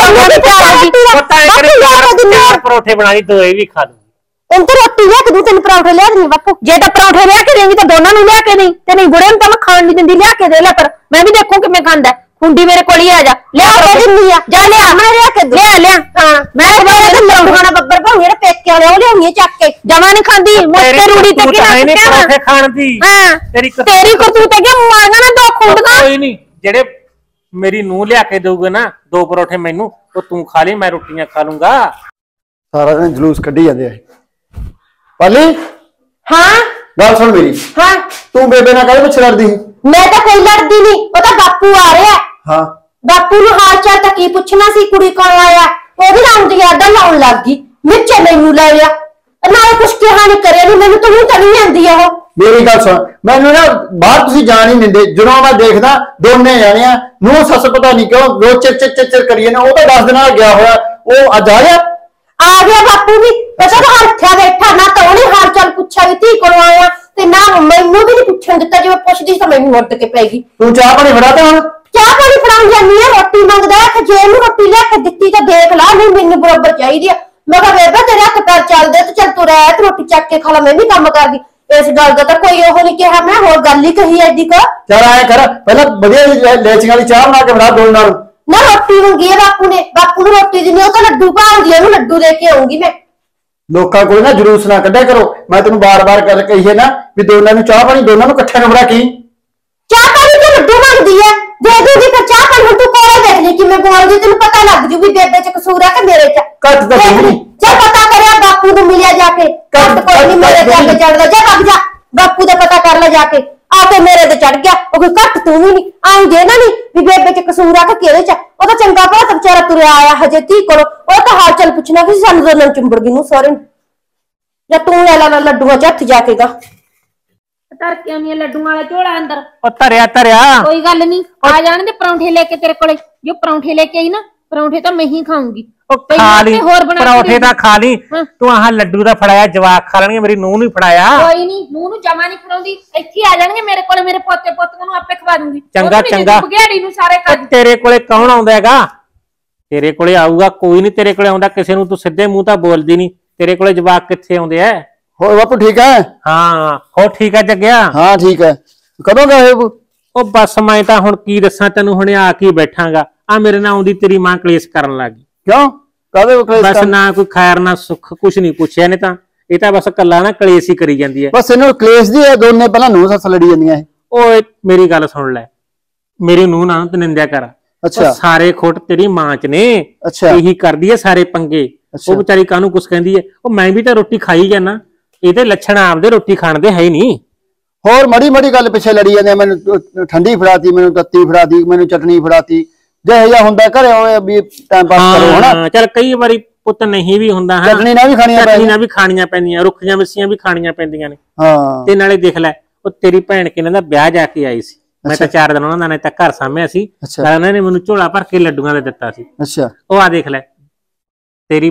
S2: ਪਰੌਠੇ ਬਣਾ ਲਈ, ਦੋ ਇਹ ਵੀ ਖਾ ਲੂੰ।
S3: ਤੈਨੂੰ ਤਾਂ ਰੋਟੀ ਲਿਆ ਕੇ ਦੂੰ, ਤੈਨੂੰ ਪਰੌਠੇ ਲਿਆ ਦੇਣੀ ਬਾਪੂ।
S1: ਜੇ ਤਾਂ ਪਰੌਠੇ ਲਿਆ ਕੇ ਦੇਂਗੀ ਤਾਂ ਦੋਨਾਂ ਨੂੰ ਲਿਆ ਕੇ ਦੇਈ, ਤੇ ਨਹੀਂ ਬੁੜੇ ਨੂੰ ਤਾਂ ਮੈਂ ਖਾਣ ਨਹੀਂ ਦਿੰਦੀ, ਲਿਆ ਕੇ ਦੇ ਲੈ। ਪਰ ਮੈਂ ਵੀ ਦੇਖੂ ਕਿਵੇਂ ਖਾਂਦਾ। ਖੁੰਡੀ ਮੇਰੇ ਕੋਲ ਹੀ ਆ ਜਾ, ਲਿਆ ਕੇ ਦਿੰਨੀ ਆ। ਜਾ ਲਿਆ, ਮੈਂ ਲਿਆ ਕੇ ਦੂੰ। ਲਿਆ ਲਿਆ ਹਾਂ ਮੈਂ
S3: ਲੰਡੂਆਣਾ ਬੱਬਰ ਭਾਉ ਜਿਹੜੇ ਪੇਕੇ ਵਾਲੇ ਉਹ ਲਿਆਉਣੀ ਚੱਕ ਕੇ।
S1: ਜਮਾ ਨਹੀਂ ਖਾਂਦੀ ਮੋਟੇ ਰੂੜੀ ਤੇ ਕੀ
S2: ਨਾ ਪਰੌਠੇ ਖਾਣ ਦੀ।
S1: ਹਾਂ ਤੇਰੀ ਤੇਰੀ ਕਰਤੂਤ ਹੈ ਕਿ ਮਾਰਗਾ ਨਾ ਦੋ ਖੁੰਡਗਾ।
S2: ਕੋਈ ਨਹੀਂ, ਜਿਹੜੇ ਮੇਰੀ ਨੂੰਹ ਲਿਆ ਕੇ ਦੇਊਗਾ ਨਾ ਦੋ ਪਰੌਠੇ ਮੈਨੂੰ, ਉਹ ਤੂੰ ਖਾ ਲਈ, ਮੈਂ ਰੋਟੀਆਂ ਖਾ ਲੂੰਗਾ।
S4: ਸਾਰਾ ਦਿਨ ਜਲੂਸ ਕੱਢੀ ਜਾਂਦੇ ਆ। ਪਾਲੀ
S3: ਹਾਂ
S4: ਗੱਲ ਸੁਣ ਮੇਰੀ।
S3: ਹਾਂ
S4: ਤੂੰ ਬੇਬੇ ਨਾਲ ਕਾਹਦੇ ਪਿੱਛੇ ਲੜਦੀ ਸੀ?
S3: ਮੈਂ ਤਾਂ ਕੋਈ ਲੜਦੀ ਨਹੀਂ, ਉਹ ਤਾਂ ਬਾਪੂ ਆ ਰਿਹਾ।
S4: ਹਾਂ
S3: ਬਾਪੂ ਨੂੰ ਹਾਲ ਚਾਲ ਤਾਂ ਕੀ ਪੁੱਛਣਾ ਸੀ, ਕੁੜੀ ਕੋਲ ਆਇਆ, ਉਹਦੀ ਨਾਮ ਦੀ ਯਾਦਾਂ ਲਾਉਣ ਲੱਗ ਗਈ। ਮਿਰਚੇ ਮੈਨੂੰ ਲੈ ਲਿਆ, ਨਾਲੇ ਕੁਛ ਕਿਹਾ ਨਹੀਂ ਕਰਿਆ ਨਹੀਂ, ਮੈਨੂੰ ਤਾਂ ਨਹੀਂ ਤਣੀ ਆਂਦੀ ਆ ਉਹ।
S4: ਮੇਰੀ ਗੱਲ ਸੁਣ, ਮੈਨੂੰ ਨਾ ਬਾਹਰ ਤੁਸੀਂ ਜਾਣ ਹੀ ਦਿੰਦੇ। ਜਦੋਂ ਮੈਂ ਦੇਖਦਾ ਦੋਨੇ ਜਾਣੇ ਆ ਨੂੰ ਸੱਸ, ਪਤਾ ਨਹੀਂ ਕਿਉਂ ਰੋਜ਼ ਚਿਰ ਚਿਰ ਚਿਰ ਕਰੀਏ ਨਾ। ਉਹ ਤਾਂ ਦਸ ਦਿਨਾਂ ਗਿਆ ਹੋਇਆ, ਉਹ ਅੱਜ ਆ ਗਿਆ।
S3: ਆ ਗਿਆ ਬਾਪੂ ਵੀ, ਪਤਾ ਤਾਂ ਹੱਥਿਆ ਬੈਠਾ ਨਾ, ਤਾਂ ਉਹਨੇ ਹਾਲ ਚਾਲ ਪੁੱਛਿਆ ਵੀ ਧੀ ਕੋਲ ਆਇਆ, ਤੇ ਨਾ ਮੈਨੂੰ ਵੀ ਨਹੀਂ ਪੁੱਛਣ ਦਿੱਤਾ। ਜਿਵੇਂ ਪੁੱਛਦੀ ਤਾਂ ਮੈਨੂੰ ਮੁੱਟ ਕੇ ਪੈਗੀ।
S4: ਤੂੰ ਚਾਹ ਪਾਣੀ ਫੜਾ ਤੇ ਹੁਣ
S3: ਚਾਹ ਪਾਣੀ ਫੜਾਉਣ ਜਾਂਦੀ ਆ, ਰੋਟੀ ਮੰਗਦਾ ਹੈ। ਜੇ ਇਹਨੂੰ ਰੋਟੀ ਲਿਆ ਕੇ ਦਿੱਤੀ ਤਾਂ ਦੇਖ ਲਾ, ਨਹੀਂ ਮੈਨੂੰ ਬਰਾਬਰ ਚਾਹੀਦੀ ਆ। ਮੈਂ ਕਿਹਾ ਬੇਬੇ ਤੇਰੇ ਹੱਥ ਪੈਰ ਚੱਲਦੇ ਤੇ ਚੱਲ ਤੂੰ ਰਹਿ, ਰੋਟੀ ਚੱਕ ਕੇ ਖਾ ਲਾ, ਮੈਂ ਵੀ ਕੰਮ ਕਰਦੀ। ਇਸ ਗੱਲ ਦਾ ਤਾਂ ਕੋਈ ਉਹ ਨਹੀਂ ਕਿਹਾ, ਮੈਂ ਹੋਰ ਗੱਲ ਹੀ ਕਹੀ ਐਡੀ ਕ।
S4: ਚੱਲ ਆਇਆ ਕਰ, ਪਹਿਲਾਂ ਵਧੀਆ ਲੈਚੀਆਂ ਵਾਲੀ ਚਾਹ ਬਣਾ ਕੇ ਫੜਾ ਦੋ ਨਾਲ।
S3: ਨਾ ਰੋਟੀ ਮੰਗੀ ਹੈ ਬਾਪੂ ਨੇ, ਬਾਪੂ ਨੂੰ ਰੋਟੀ ਦਿੰਦੀ, ਉਹ ਤਾਂ ਲੱਡੂ ਭਾਲਦੀ ਆ, ਉਹਨੂੰ ਲੱਡੂ ਦੇ ਕੇ ਆਉਂਗੀ ਮੈਂ।
S4: ਲੋਕਾਂ ਕੋਲ ਨਾ ਜਲੂਸ ਨਾ ਕੱਢਿਆ ਕਰੋ। ਮੈਂ ਤੈਨੂੰ ਬਾਰ-ਬਾਰ ਕਰ ਕਹੀਏ ਨਾ ਵੀ ਦੋਨਾਂ ਨੂੰ ਚਾਹ ਪਾਣੀ ਦੋਨਾਂ ਨੂੰ ਇਕੱਠੇ ਨਾ ਫੜਾ ਕੀ।
S3: ਚਾਹ ਪਾਣੀ ਤੇ ਲੱਡੂ ਮੰਗਦੀ ਹੈ, ਦੇ ਦੂਗੀ ਫਿਰ ਚਾਹ ਪਾਣੀ। ਹੁਣ ਤੂੰ ਕੋਲੇ ਦੇਖ ਲਈ ਕਿਵੇਂ ਬੋਲਦੀ, ਤੈਨੂੰ ਪਤਾ ਲੱਗ ਜੂ ਵੀ ਬੇਬੇ ਚ ਕਸੂਰ ਆ ਕਿ ਮੇਰੇ ਚ।
S4: ਘੱਟ ਤਾਂ ਨਹੀਂ
S3: ਜੇ ਪਤਾ ਕਰਿਆ ਬਾਪੂ ਨੂੰ ਮਿਲਿਆ ਜਾ ਕੇ, ਘੱਟ ਕੋਈ ਨਹੀਂ ਮੇਰੇ ਤੇ ਅੱਗੇ ਚੜਦਾ। ਜਾ ਭੱਜ ਜਾ, ਬਾਪੂ ਦਾ ਪਤਾ ਕਰ ਲੈ ਜਾ ਕੇ। ਆ ਕੇ ਮੇਰੇ ਤੇ ਚੜ ਗਿਆ, ਉਹ ਕੋਈ ਘੱਟ ਤੂੰ ਵੀ ਨਹੀਂ ਆਈ ਜੇ ਨਾ, ਨਹੀਂ ਵੀ ਬੇਬੇ ਚ ਕਸੂਰ ਆ ਕਿ ਕਿਹਦੇ ਚ। ਉਹ ਤਾਂ ਚੰਗਾ ਭਲਾ ਤਾਂ ਵਿਚਾਰਾ ਤੁਰਿਆ ਆਇਆ ਹਜੇ ਧੀ ਕੋਲ, ਉਹ ਤਾਂ ਹਾਲ ਚਾਲ ਪੁੱਛਣਾ ਕਿ ਸਾਨੂੰ ਦੋਨਾਂ ਚੁੰਬੜ ਗਈ ਨੂੰ ਸਹੁਰੇ ਨੂੰ। ਜਾਂ ਤੂੰ ਲੈ ਲਾ ਲੱਡੂਆਂ ਚ ਹੱਥ ਜਾ ਕੇ ਗਾ
S1: ਧਰ ਕੇ ਆਉਣੀ ਲੱਡੂਆਂ ਵਾਲਾ ਝੋਲਾ ਅੰਦਰ।
S2: ਉਹ ਧਰਿਆ ਧਰਿਆ
S1: ਕੋਈ ਗੱਲ ਨਹੀਂ, ਆ ਜਾਣ ਦੇ ਪਰੌਂਠੇ ਲੈ ਕੇ ਤੇਰੇ ਕੋਲੇ। ਜੋ ਪਰੌਂਠੇ ਲੈ ਕੇ ਆਈ ਨਾ ਪਰੌਂਠੇ ਤਾਂ ਮੈਂ ਹੀ ਖਾਊਂਗੀ
S2: ਉਹ ਖਾ ਲਈ
S1: ਹੋਰ ਬਣਾ ਕੇ
S2: ਪਰੌਠੇ
S1: ਦੇ
S2: ਤਾਂ ਖਾ ਲਈ ਤੂੰ ਆਹ ਲੱਡੂ ਦਾ ਫੜਾਇਆ ਜਵਾਕ ਖਾ ਲੈਣਗੇ ਮੇਰੀ ਨੂੰਹ ਨੂੰ ਫੜਾਇਆ
S1: ਕੋਈ ਨਹੀਂ ਨੂੰਹ ਨੂੰ ਜਮਾ ਨਹੀਂ ਫੜਾਉਂਦੀ ਇੱਥੇ ਆ ਜਾਣਗੇ ਮੇਰੇ ਕੋਲ ਮੇਰੇ ਪੋਤੇ ਪੋਤੀਆਂ ਨੂੰ ਆਪੇ ਖਵਾ ਦੂੰਗੀ
S2: ਚੰਗਾ ਚੰਗਾ
S1: ਬਗਿਆੜੀ ਨੂੰ ਸਾਰੇ ਕਰ
S2: ਤੇਰੇ ਕੋਲੇ ਕੌਣ ਆਉਂਦਾ ਹੈਗਾ ਤੇਰੇ ਕੋਲੇ ਆਊਗਾ ਕੋਈ ਨਹੀਂ ਤੇਰੇ ਕੋਲੇ ਆਉਂਦਾ ਕਿਸੇ ਨੂੰ ਤੂੰ ਸਿੱਧੇ ਮੂੰਹ ਤਾਂ ਬੋਲਦੀ ਨਹੀਂ ਤੇਰੇ ਕੋਲੇ ਜਵਾਕ ਕਿੱਥੇ ਆਉਂਦੇ ਐ
S4: ਹੋਰ ਬਾਪੂ ਠੀਕ ਹੈ
S2: ਹਾਂ ਹੋ ਠੀਕ ਹੈ ਜੱਗਿਆ
S4: ਹਾਂ ਠੀਕ ਹੈ ਕਦੋਂ ਗਏ ਹੋ
S2: ਉਹ ਬਸ ਮੈਂ ਤਾਂ ਹੁਣ ਕੀ ਦੱਸਾਂ ਤੈਨੂੰ ਹੁਣੇ ਆ ਕੇ ਬੈਠਾਂਗਾ ਆ ਮੇਰੇ ਨਾਲ ਆਉਂਦੀ ਤੇਰੀ ਮਾਂ ਕਲੇਸ਼ ਕਰਨ ਲੱਗੀ
S4: ਕਿਉਂ ਕਾਹਦੇ ਕਲੇਸ਼
S2: ਬਸ ਨਾ ਕੋਈ ਖੈਰ ਨਾ ਸੁੱਖ ਕੁਛ ਨਹੀਂ ਪੁੱਛਿਆ ਨੇ ਤਾਂ ਇਹ ਤਾਂ ਬਸ ਕੱਲਾ ਨਾ ਕਲੇਸ਼ ਹੀ ਕਰੀ ਜਾਂਦੀ ਹੈ
S4: ਬਸ ਇਹਨੂੰ ਕਲੇਸ਼ ਦੀ ਹੈ ਦੋਨੇ ਪਹਿਲਾਂ ਨੂੰਹ ਸੱਸ ਲੜੀ ਜਾਂਦੀਆਂ ਇਹ
S2: ਓਏ ਮੇਰੀ ਗੱਲ ਸੁਣ ਲੈ ਮੇਰੀ ਨੂੰਹ ਨਾ ਤੇ ਨਿੰਦਿਆ ਕਰ
S4: ਅੱਛਾ
S2: ਸਾਰੇ ਖੋਟ ਤੇਰੀ ਮਾਂ ਚ ਨੇ
S4: ਅੱਛਾ
S2: ਇਹੀ ਕਰਦੀ ਹੈ ਸਾਰੇ ਪੰਗੇ ਉਹ ਵਿਚਾਰੀ ਕਾਹਨੂੰ ਕੁਛ ਕਹਿੰਦੀ ਹੈ ਉਹ ਮੈਂ ਵੀ ਤਾਂ ਰੋਟੀ ਖਾਈ ਜਾਣਾ ਇਹਦੇ ਲੱਛਣ ਆਪਦੇ ਰੋਟੀ ਖਾਣ ਦੇ ਹੈ ਹੀ ਨਹੀਂ
S4: ਹੋਰ ਮੜੀ ਮੜੀ ਗੱਲ ਪਿੱਛੇ ਲੜੀ ਜਾਂਦੇ ਮੈਨੂੰ ਠੰਡੀ ਫੜਾਤੀ ਮੈਨੂੰ ਤੱਤੀ ਫੜਾਤੀ ਮੈਨੂੰ ਚਟਨੀ ਫੜਾਤੀ ਜਿਹੇ ਜਿਹਾ ਹੁੰਦਾ ਘਰੇ ਹੋਏ ਵੀ ਟਾਈਮ ਪਾਸ ਕਰੋ ਹਨਾ
S2: ਚੱਲ ਕਈ ਵਾਰੀ ਪੁੱਤ ਨਹੀਂ ਵੀ ਹੁੰਦਾ ਹੈ
S4: ਚਟਨੀ ਨਾਲ ਵੀ ਖਾਣੀਆਂ ਪੈਂਦੀਆਂ
S2: ਚਟਨੀ ਨਾਲ ਵੀ ਖਾਣੀਆਂ ਪੈਂਦੀਆਂ ਰੁੱਖੀਆਂ ਮਿੱਸੀਆਂ ਵੀ ਖਾਣੀਆਂ ਪੈਂਦੀਆਂ ਨੇ
S4: ਹਾਂ
S2: ਤੇ ਨਾਲੇ ਦੇਖ ਲੈ ਉਹ ਤੇਰੀ ਭੈਣ ਕਿਨਾਂ ਦਾ ਵਿਆਹ ਜਾ ਕੇ ਆਈ ਸੀ ਮੈਂ ਤਾਂ ਚਾਰ ਦਿਨ ਉਹਨਾਂ ਦਾ ਨੇ ਤਾਂ ਘਰ ਸਾਂਭਿਆ ਸੀ ਤਾਂ ਉਹਨਾਂ ਨੇ ਮੈਨੂੰ ਝੋਲਾ ਭਰ ਕੇ ਲੱਡੂਆਂ ਦਾ ਦਿੱਤਾ ਸੀ
S4: ਅੱਛਾ
S2: ਉਹ ਆ ਦੇਖ ਲੈ ਤੇਰੀ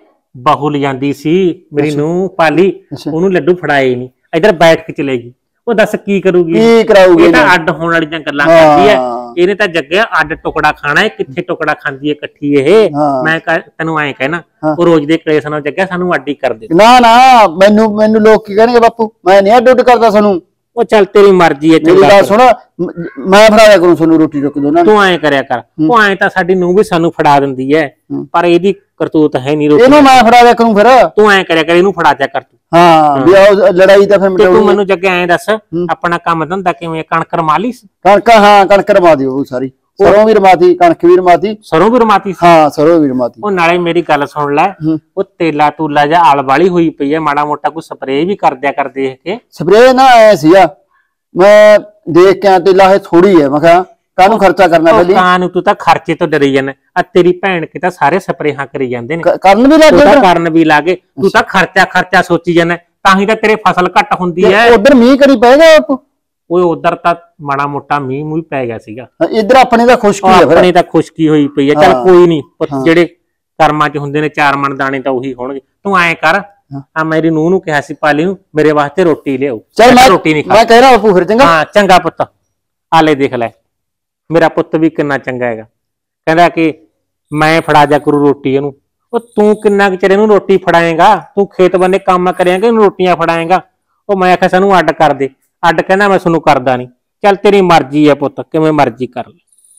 S2: ਬਹੂ ਲਿਆਂਦੀ ਸੀ ਮੇਰੀ ਨੂੰਹ ਪਾਲੀ ਉਹਨੂੰ ਲੱਡੂ ਫੜਾਏ ਨਹੀਂ ਇਧਰ ਬੈਠ ਕੇ ਚਲੇਗੀ ਉਹ ਦੱਸ ਕੀ ਕਰੂਗੀ
S4: ਕੀ ਕਰਾਊਗੀ
S2: ਇਹ ਤਾਂ ਅੱਡ ਹੋਣ ਵਾਲੀਆਂ ਗੱਲਾਂ ਕਰਦੀ ਹੈ ਇਹਨੇ ਤਾਂ ਜੱਗਿਆ ਅੱਡ ਟੁਕੜਾ ਖਾਣਾ ਹੈ ਕਿੱਥੇ ਟੁਕੜਾ ਖਾਂਦੀ ਹੈ ਇਕੱਠੀ ਇਹ ਮੈਂ ਤੈਨੂੰ ਐਂ ਕਹਿਣਾ ਉਹ ਰੋਜ਼ ਦੇ ਕਲੇਸ਼ ਨਾਲ ਜੱਗਿਆ ਸਾਨੂੰ ਅੱਡ ਹੀ ਕਰ ਦੇ
S4: ਨਾ ਨਾ ਮੈਨੂੰ ਮੈਨੂੰ ਲੋਕ ਕੀ ਕਹਿਣਗੇ ਬਾਪੂ ਮੈਂ ਨਹੀਂ ਅੱਡ ਉੱਡ ਕਰਦਾ ਸਾਨੂੰ
S2: ਉਹ ਚੱਲ ਤੇਰੀ ਮਰਜ਼ੀ ਹੈ
S4: ਮੇਰੀ ਗੱਲ ਸੁਣ ਮੈਂ ਫੜਾਇਆ ਕਰੂੰ ਤੁਹਾਨੂੰ ਰੋਟੀ ਰੁਕ ਦੋ ਨਾ
S2: ਤੂੰ ਐਂ ਕਰਿਆ ਕਰ ਉਹ ਐਂ ਤਾਂ ਸਾਡੀ ਨੂੰਹ ਵੀ ਸਾਨੂੰ ਫੜਾ ਦਿੰਦੀ ਹੈ ਪਰ ਇਹਦੀ ਕਰਤੂਤ ਹੈ ਨਹੀਂ ਰੋਟੀ
S4: ਇਹਨੂੰ ਮੈਂ ਫੜਾਇਆ ਕਰੂੰ ਫਿਰ
S2: ਤੂੰ ਐਂ ਕਰਿਆ ਕਰ ਇਹਨੂੰ ਫੜਾ ਦਿਆ ਕਰ ਤੂੰ
S4: ਹਾਂ ਵੀ ਉਹ ਲੜਾਈ ਤਾਂ ਫਿਰ
S2: ਤੂੰ ਮੈਨੂੰ ਜੱਗੇ ਐਂ ਦੱਸ ਆਪਣਾ ਕੰਮ ਧੰਦਾ ਕਿਵੇਂ ਕਣਕ ਰਮਾਲੀ
S4: ਕਣਕ ਹਾਂ ਕਣਕ ਰਮਾ ਦਿਓ ਸਾਰੀ ਸਰੋਂ ਵੀ ਰਮਾਤੀ ਕਣਕ ਵੀ ਰਮਾਤੀ
S2: ਸਰੋਂ ਵੀ ਰਮਾਤੀ
S4: ਹਾਂ ਸਰੋਂ ਵੀ ਰਮਾਤੀ
S2: ਉਹ ਨਾਲੇ ਮੇਰੀ ਗੱਲ ਸੁਣ ਲੈ ਉਹ ਤੇਲਾ ਤੂਲਾ ਜਾਂ ਆਲ ਵਾਲੀ ਹੋਈ ਪਈ ਹੈ ਮਾੜਾ ਮੋਟਾ ਕੋਈ ਸਪਰੇਅ ਵੀ ਕਰ ਦਿਆ ਕਰ ਦੇਖ ਕੇ
S4: ਸਪਰੇਅ ਨਾ ਐ ਸੀਗਾ ਮੈਂ ਦੇਖ ਕੇ ਤੇਲਾ ਇਹ ਥੋੜੀ ਹੈ ਮੈਂ ਕਿਹਾ ਕਾਹਨੂੰ ਖਰਚਾ ਕਰਨਾ ਪਹਿਲੀ
S2: ਕਾਹਨੂੰ ਤੂੰ ਤਾਂ ਖਰਚੇ ਤੋਂ ਡਰੀ ਜਾਂਦਾ ਆ ਤੇਰੀ ਭੈਣ ਕੇ ਤਾਂ ਸਾਰੇ ਸਪਰੇਹਾਂ ਕਰੀ ਜਾਂਦੇ ਨੇ
S4: ਕਰਨ ਵੀ ਲੱਗੇ
S2: ਕਰਨ ਵੀ ਲਾਗੇ ਤੂੰ ਤਾਂ ਖਰਚਾ ਖਰਚਾ ਸੋਚੀ ਜਾਂਦਾ ਤਾਂ ਹੀ ਤਾਂ ਤੇਰੇ ਫਸਲ ਘੱਟ ਹੁੰਦੀ ਹੈ
S4: ਉਧਰ ਮੀਂਹ ਕਰੀ ਪੈ ਗਿਆ
S2: ਓਏ ਉਧਰ ਤਾਂ ਮਾੜਾ ਮੋਟਾ ਮੀਂਹ ਮੂੰਹ ਪੈ ਗਿਆ ਸੀਗਾ
S4: ਇੱਧਰ ਆਪਣੇ ਤਾਂ ਖੁਸ਼ਕੀ ਹੈ
S2: ਆਪਣੇ ਤਾਂ ਖੁਸ਼ਕੀ ਹੋਈ ਪਈ ਹੈ ਚੱਲ ਕੋਈ ਨਹੀਂ ਜਿਹੜੇ ਕਰਮਾਂ 'ਚ ਹੁੰਦੇ ਨੇ ਚਾਰ ਮਣ ਦਾਣੇ ਤਾਂ ਉਹੀ ਹੋਣਗੇ ਤੂੰ ਐਂ ਕਰ ਆ ਮੇਰੀ ਨੂੰਹ ਨੂੰ ਕਿਹਾ ਸੀ ਪਾਲੀ ਨੂੰ ਮੇਰੇ ਵਾਸਤੇ ਰੋਟੀ ਲਿਆਓ
S4: ਚੱਲ ਮੈਂ
S2: ਰੋਟੀ ਨਹੀਂ ਖਾ
S4: ਮੈਂ ਕਹਿ ਰਿਹਾ ਬਾਪੂ ਫਿਰ ਚੰਗਾ
S2: ਹਾਂ ਚੰਗਾ ਪੁੱਤ ਆ ਲੈ ਦੇਖ ਲੈ ਮੇਰਾ ਪੁੱਤ ਵੀ ਕਿੰਨਾ ਚੰਗਾ ਹੈਗਾ ਕਹਿੰਦਾ ਕਿ ਮੈਂ ਫੜਾ ਜਾ ਕਰੂ ਰੋਟੀ ਇਹਨੂੰ ਉਹ ਤੂੰ ਕਿੰਨਾ ਚਿਰ ਇਹਨੂੰ ਰੋਟੀ ਫੜਾਏਗਾ ਤੂੰ ਖੇਤ ਬੰਨੇ ਕੰਮ ਕਰਿਆਂਗਾ ਇਹਨੂੰ ਰੋਟੀਆਂ ਫੜਾਏਗਾ ਉਹ ਮੈਂ ਆਖਿਆ ਸਾਨੂੰ ਅੱਡ ਕਰ ਦੇ ਅੱਡ ਕਹਿੰਦਾ ਮੈਂ ਤੁਹਾਨੂੰ ਕਰਦਾ ਨਹੀਂ ਚੱਲ ਤੇਰੀ ਮਰਜ਼ੀ ਹੈ ਪੁੱਤ ਕਿਵੇਂ ਮਰਜ਼ੀ ਕਰ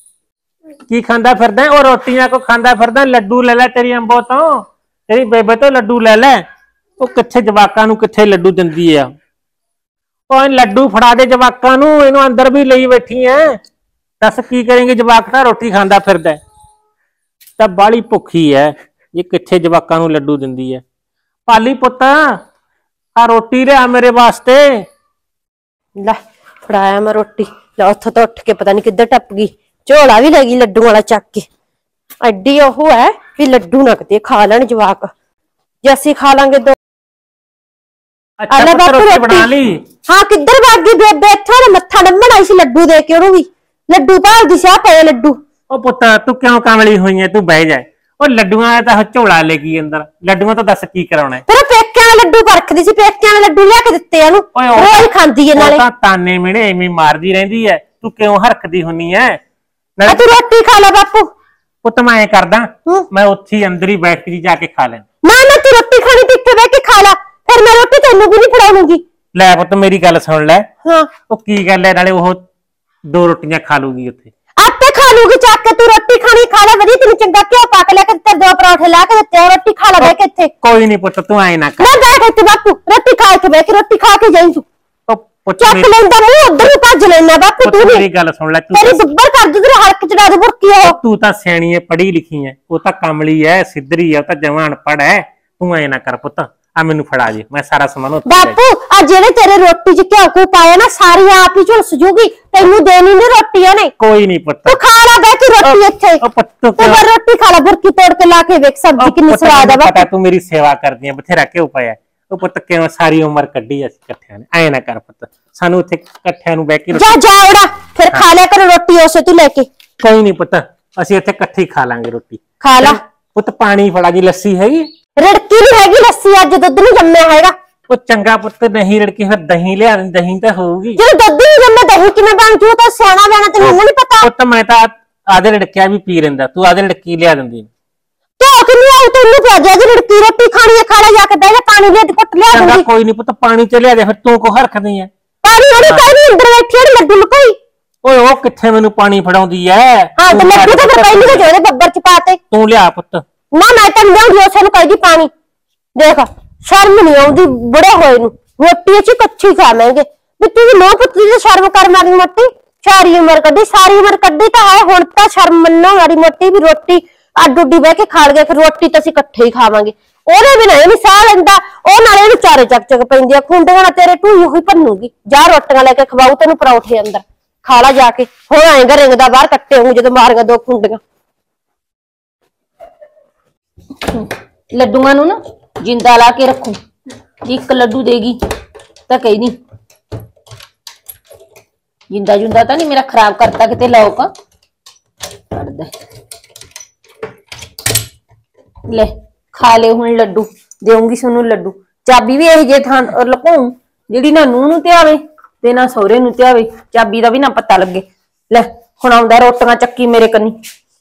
S2: ਲੈ ਕੀ ਖਾਂਦਾ ਫਿਰਦਾ ਉਹ ਰੋਟੀਆਂ ਕੋ ਖਾਂਦਾ ਫਿਰਦਾ ਲੱਡੂ ਲੈ ਲੈ ਤੇਰੀ ਅੰਬੋ ਤੋਂ ਤੇਰੀ ਬੇਬੇ ਤੋਂ ਲੱਡੂ ਲੈ ਲੈ ਉਹ ਕਿੱਥੇ ਜਵਾਕਾਂ ਨੂੰ ਕਿੱਥੇ ਲੱਡੂ ਦਿੰਦੀ ਆ ਉਹ ਲੱਡੂ ਫੜਾ ਦੇ ਜਵਾਕਾਂ ਨੂੰ ਇਹਨੂੰ ਅੰਦਰ ਵੀ ਲਈ ਬੈਠੀ ਐ ਦੱਸ ਕੀ ਕरेंगे ਜਵਾਕ ਤਾਂ ਰੋਟੀ ਖਾਂਦਾ ਫਿਰਦਾ ਤਾਂ ਬਾਲੀ ਭੁੱਖੀ ਐ ਇਹ ਕਿੱਥੇ ਜਵਾਕਾਂ ਨੂੰ ਲੱਡੂ ਦਿੰਦੀ ਐ ਪਾਲੀ ਪੁੱਤ ਆ ਰੋਟੀ ਲਿਆ ਮੇਰੇ ਵਾਸਤੇ
S3: ਲੈ ਫੜਾਇਆ ਮੈਂ ਰੋਟੀ ਲੈ ਉੱਥੋਂ ਤੋਂ ਉੱਠ ਕੇ ਪਤਾ ਨਹੀਂ ਕਿੱਧਰ ਟੱਪ ਗਈ ਝੋਲਾ ਵੀ ਲੈ ਗਈ ਲੱਡੂ ਵਾਲਾ ਚੱਕ ਕੇ ਐਡੀ ਉਹ ਹੈ ਵੀ ਲੱਡੂ ਨਾ ਕਿਤੇ ਖਾ ਲੈਣ ਜਵਾਕ ਜੇ ਅਸੀਂ ਖਾ ਲਾਂਗੇ ਦੋ
S2: ਅੱਛਾ ਪੁੱਤ ਰੋਟੀ ਬਣਾ ਲਈ
S3: ਹਾਂ ਕਿੱਧਰ ਭੱਗ ਗਈ ਬੇਬੇ ਇੱਥੋਂ ਮੱਥਾ ਨੰਮਣ ਆਈ ਸੀ ਲੱਡੂ ਦੇ ਕੇ ਉਹਨੂੰ ਵੀ ਲੱਡੂ ਭਾਲਦੀ ਸੀ ਆ ਪਏ ਲੱਡੂ
S2: ਉਹ ਪੁੱਤ ਤੂੰ ਕਿਉਂ ਕਾਮਲੀ ਹੋਈ ਐ ਤੂੰ ਬਹਿ ਜਾ ਉਹ ਲੱਡੂਆਂ ਦਾ ਤਾਂ ਝੋਲਾ ਲੈ ਗਈ ਅੰਦਰ ਲੱਡੂਆਂ ਤੋਂ ਦੱਸ ਕੀ ਕਰਾਉਣਾ
S3: ਤੇਰੇ ਪੇਕਿਆਂ ਦੇ ਲੱਡੂ ਪਰਖਦੀ ਸੀ ਪੇਕਿਆਂ ਦੇ ਲੱਡੂ ਲਿਆ ਕੇ ਦਿੱਤੇ ਇਹਨੂੰ ਰੋਜ਼ ਖਾਂਦੀ ਐ ਨਾਲੇ
S2: ਉਹ ਤਾਂ ਤਾਨੇ ਮਿਹਣੇ ਐਵੇਂ ਮਾਰਦੀ ਰਹਿੰਦੀ ਐ ਤੂੰ ਕਿਉਂ ਹਰਕਦੀ ਹੁੰਨੀ ਐ
S3: ਆ ਤੂੰ ਰੋਟੀ ਖਾ ਲੈ ਬਾਪੂ
S2: ਪੁੱਤ ਮੈਂ ਐ ਕਰਦਾ ਮੈਂ ਉੱਥੇ ਹੀ ਅੰਦਰ ਹੀ ਬੈਠ ਕੇ ਜਾ ਕੇ ਖਾ ਲੈਂ
S3: ਨਾ ਨਾ ਤੂੰ ਰੋਟੀ ਖਾਣੀ ਤੇ ਇੱਥੇ ਬਹਿ ਕੇ ਖਾ ਲੈ ਫਿਰ ਮੈਂ ਰੋਟੀ ਤੈਨੂੰ ਵੀ ਨਹੀਂ ਫੜਾਉਂਗੀ
S2: ਲੈ ਪੁੱਤ ਮੇਰੀ ਗੱਲ ਸੁਣ ਲੈ
S3: ਹਾਂ
S2: ਉਹ ਕੀ ਗੱਲ ਐ ਨਾਲੇ ਉਹ ਦੋ ਰੋਟੀਆਂ ਖਾ ਲੂਗੀ ਉੱਥੇ
S3: ਆਪੇ ਖਾ ਲੂਗੀ ਚੱਕ ਕੇ ਤੂੰ ਰੋਟੀ ਖਾਣੀ ਖਾ ਲੈ ਵਧੀਆ ਤੈਨੂੰ ਚੰਗਾ ਘਿਓ ਪਾ ਕੇ ਲੈ ਕੇ ਤੇ ਦੋ ਪਰੌਂਠੇ ਲਾ ਕੇ ਦਿੱਤੇ ਰੋਟੀ ਖਾ ਲੈ ਬਹਿ ਕੇ ਇੱਥੇ
S2: ਕੋਈ ਨਹੀਂ ਪੁੱਤ ਤੂੰ ਐ ਨਾ ਕਰ
S3: ਮੈਂ ਬੈਠ ਇੱਥੇ ਬਾਪੂ ਰੋਟੀ ਖਾ ਕੇ ਬਹਿ ਕੇ ਰੋਟੀ ਖਾ ਕੇ ਜਾਈਂ ਤੂੰ
S2: ਪੁੱਤ
S3: ਚੱਕ ਲੈਂਦਾ ਮੂੰਹ ਉਧਰ ਹੀ ਭੱਜ ਲੈਣਾ ਬਾਪੂ ਤੂੰ
S2: ਮੇਰੀ ਗੱਲ ਸੁਣ ਲੈ
S3: ਤੇਰੀ ਦੁੱਬਰ ਕਰ ਦੂ ਤੇਰੇ ਹਲਕ ਚੜਾ ਦੇ ਬੁਰਕੀ ਉਹ
S2: ਤੂੰ ਤਾਂ ਸਿਆਣੀ ਐ ਪੜ੍ਹੀ ਲਿਖੀ ਐ ਉਹ ਤਾਂ ਕਮਲੀ ਐ ਸਿੱਧਰੀ ਐ ਉਹ ਤਾਂ ਜਵਾਂ ਅਨਪੜ੍ਹ ਐ ਤੂੰ ਐ ਨਾ ਕਰ ਪੁੱਤ ਆ ਮੈਨੂੰ ਫੜਾ ਜੇ ਮੈਂ ਸਾਰਾ ਸਮਾਨ ਉੱਥੇ
S3: ਬਾਪੂ ਆ ਜਿਹੜੇ ਤੇਰੇ ਰੋਟੀ ਚ ਘਿਓ ਕੋ ਪਾਇਆ ਨਾ ਸਾਰੀ ਆਪ ਹੀ ਝੁਲਸ ਜੂਗੀ ਤੈਨੂੰ ਦੇਣੀ ਨਹੀਂ ਰੋਟੀ ਉਹਨੇ
S2: ਕੋਈ ਨਹੀਂ ਪੁੱਤ
S3: ਤੂੰ ਖਾ ਲੈ ਬੈ ਕੇ ਰੋਟੀ ਇੱਥੇ
S2: ਉਹ ਪੁੱਤ
S3: ਤੂੰ ਰੋਟੀ ਖਾ ਲੈ ਬੁਰਕੀ ਤੋੜ ਕੇ ਲਾ ਕੇ ਵੇਖ ਸਬਜ਼ੀ ਕਿੰਨੀ ਸਵਾਦ ਆ
S2: ਪਤਾ ਤੂੰ ਮੇਰੀ ਸੇਵਾ ਕਰਦੀ ਐ ਬਥੇਰਾ ਘਿਓ ਪਾਇਆ ਉਹ ਪੁੱਤ ਕਿਉਂ ਸਾਰੀ ਉਮਰ ਕੱਢੀ ਅਸੀਂ ਇਕੱਠਿਆਂ ਨੇ ਐ ਨਾ ਕਰ ਪੁੱਤ ਸਾਨੂੰ ਉੱਥੇ ਇਕੱਠਿਆਂ ਨੂੰ ਬਹਿ ਕੇ
S3: ਜਾ ਜਾ ਉੜਾ ਫਿਰ ਖਾ ਲਿਆ ਕਰ ਰੋਟੀ ਉਸੇ ਤੂੰ ਲੈ ਕੇ
S2: ਕੋਈ ਨਹੀਂ ਪੁੱਤ ਅਸੀਂ ਇੱਥੇ ਇਕੱਠੇ ਖਾ ਲਾਂਗੇ ਰੋਟੀ।
S3: ਖਾ ਲਾ।
S2: ਪੁੱਤ ਪਾਣੀ ਫੜਾ ਜੀ, ਲੱਸੀ ਹੈਗੀ?
S3: ਰੜਕੀ ਨਹੀਂ ਹੈਗੀ ਲੱਸੀ, ਅੱਜ ਦੁੱਧ ਨਹੀਂ ਜੰਮਿਆ ਹੈਗਾ।
S2: ਉਹ ਚੰਗਾ ਪੁੱਤ ਨਹੀਂ ਰੜਕੀ, ਫਿਰ ਦਹੀਂ ਲਿਆ ਦੇ, ਦਹੀਂ ਤਾਂ ਹੋਊਗੀ।
S3: ਜਦੋਂ ਦੁੱਧ ਨਹੀਂ ਜੰਮਿਆ ਦਹੀਂ ਕਿਵੇਂ ਬਣ ਜੂ? ਤਾਂ ਸਿਆਣਾ ਬਿਆਣਾ ਤੈਨੂੰ ਨਹੀਂ ਪਤਾ।
S2: ਪੁੱਤ ਮੈਂ ਤਾਂ ਆਦੇ ਲੜਕਿਆ ਵੀ ਪੀ ਲੈਂਦਾ, ਤੂੰ ਆਦੇ ਲੜਕੀ ਲਿਆ ਦਿੰਦੀ।
S3: ਕਿਉਂ ਕਿੰਨੀ ਆਉ ਤੈਨੂੰ ਪਿਆ ਜੇ ਰੜਕੀ ਰੋਟੀ ਖਾਣੀ ਹੈ ਖਾ ਲੈ ਜਾ ਕੇ ਬਹਿ ਜਾ, ਪਾਣੀ ਲਿਆ ਘੁੱਟ ਲਿਆ
S2: ਚੰਗਾ
S3: ਦਿੰਦੀ।
S2: ਕੋਈ ਨਹੀਂ ਪੁੱਤ ਪਾਣੀ ਚ ਲਿਆ ਦੇ, ਫਿਰ ਤੂੰ ਕੋ ਹਰਖਦੀ ਐ?
S3: ਪਾਣੀ ਉਹਨੇ ਕਹਿਣੀ ਅੰਦਰ ਬੈਠੀ ਹੈ ਲੱਡੂ ਲੁਕਾਈ।
S2: ਓਏ ਉਹ ਕਿੱਥੇ ਮੈਨੂੰ ਪਾਣੀ ਫੜਾਉਂਦੀ ਐ?
S3: ਹਾਂ ਤੇ ਲੱਡੂ ਤਾਂ ਫਿਰ ਪਹਿਲੀ ਦੇ ਜਿਹੜੇ ਬੱਬਰ ਚ ਪਾਤੇ।
S2: ਤੂੰ ਲਿਆ ਪੁੱਤ।
S3: ਨਾ ਮੈਂ ਤਾਂ ਲਿਆਉਂਦੀ ਉਸੇ ਨੂੰ ਕਹੀ ਪਾਣੀ। ਦੇਖ ਸ਼ਰਮ ਨਹੀਂ ਆਉਂਦੀ ਬੜੇ ਹੋਏ ਨੂੰ, ਰੋਟੀ ਅਸੀਂ ਕੱਚੀ ਖਾਵਾਂਗੇ ਵੀ ਤੂੰ ਨੋ ਪੁੱਤਰੀ ਦੀ ਸ਼ਰਮ ਕਰ ਮਾਰੀ ਮੋਟੀ। ਸਾਰੀ ਉਮਰ ਕੱਢੀ, ਸਾਰੀ ਉਮਰ ਕੱਢੀ ਤਾਂ ਹੈ, ਹੁਣ ਤਾਂ ਸ਼ਰਮ ਮੰਨੋ ਮਾਰੀ ਮੋਟੀ ਵੀ ਰੋਟੀ ਅੱਡ ਉੱਡੀ ਬਹਿ ਕੇ ਖਾ ਲਗੇ, ਫਿਰ ਰੋਟੀ ਤਾਂ ਅਸੀਂ ਇਕੱਠੇ ਹੀ ਖਾਵਾਂਗੇ। ਉਹਦੇ ਬਿਨਾਂ ਇਹ ਨਹੀਂ ਸਾਹ ਲੈਂਦਾ, ਉਹ ਨਾਲੇ ਇਹਨੂੰ ਚਾਰੇ ਚੱਕ ਚੱਕ ਪੈਂਦੀ ਆ, ਖੁੰਡੀਆਂ ਨਾਲ ਤੇਰੇ ਢੂਈ ਉਹੀ ਭੰਨੂਗੀ। ਜਾ ਰੋਟੀਆਂ ਲੈ ਕੇ ਖਵਾਉ ਤੈਨੂੰ ਪਰੌਠੇ ਅੰਦਰ, ਖਾ ਲਾ ਜਾ ਕੇ। ਹੁਣ ਆਏਗਾ ਰਿੰਗਦਾ ਬਾਹਰ ਕੱਟੇ ਹੋਊ ਜਦੋਂ ਮਾਰੀਆਂ ਦੋ ਖੁੰਡੀਆਂ।
S1: ਲੱਡੂਆਂ ਨੂੰ ਨਾ ਜਿੰਦਾ ਲਾ ਕੇ ਰੱਖੂ, ਇੱਕ ਲੱਡੂ ਦੇਗੀ ਤਾਂ ਕਹੀ ਨਹੀਂ ਜਿੰਦਾ ਜੁੰਦਾ ਤਾਂ ਨਹੀਂ ਮੇਰਾ ਖਰਾਬ ਕਰਤਾ ਕਿਤੇ ਲੋਕ ਕੱਢਦਾ। ਲੈ ਖਾ ਲੈ ਹੁਣ ਲੱਡੂ, ਦੇਉਂਗੀ ਤੁਹਾਨੂੰ ਲੱਡੂ। ਚਾਬੀ ਵੀ ਇਹ ਜੇ ਥਾਂ ਲੁਕਾਉ ਜਿਹੜੀ ਨਾ ਨੂੰਹ ਨੂੰ ਧਿਆਵੇ ਤੇ ਨਾ ਸਹੁਰੇ ਨੂੰ ਧਿਆਵੇ, ਚਾਬੀ ਦਾ ਵੀ ਨਾ ਪਤਾ ਲੱਗੇ। ਲੈ ਹੁਣ ਆਉਂਦਾ ਰੋਟੀਆਂ ਚੱਕੀ ਮੇਰੇ ਕੰਨੀ,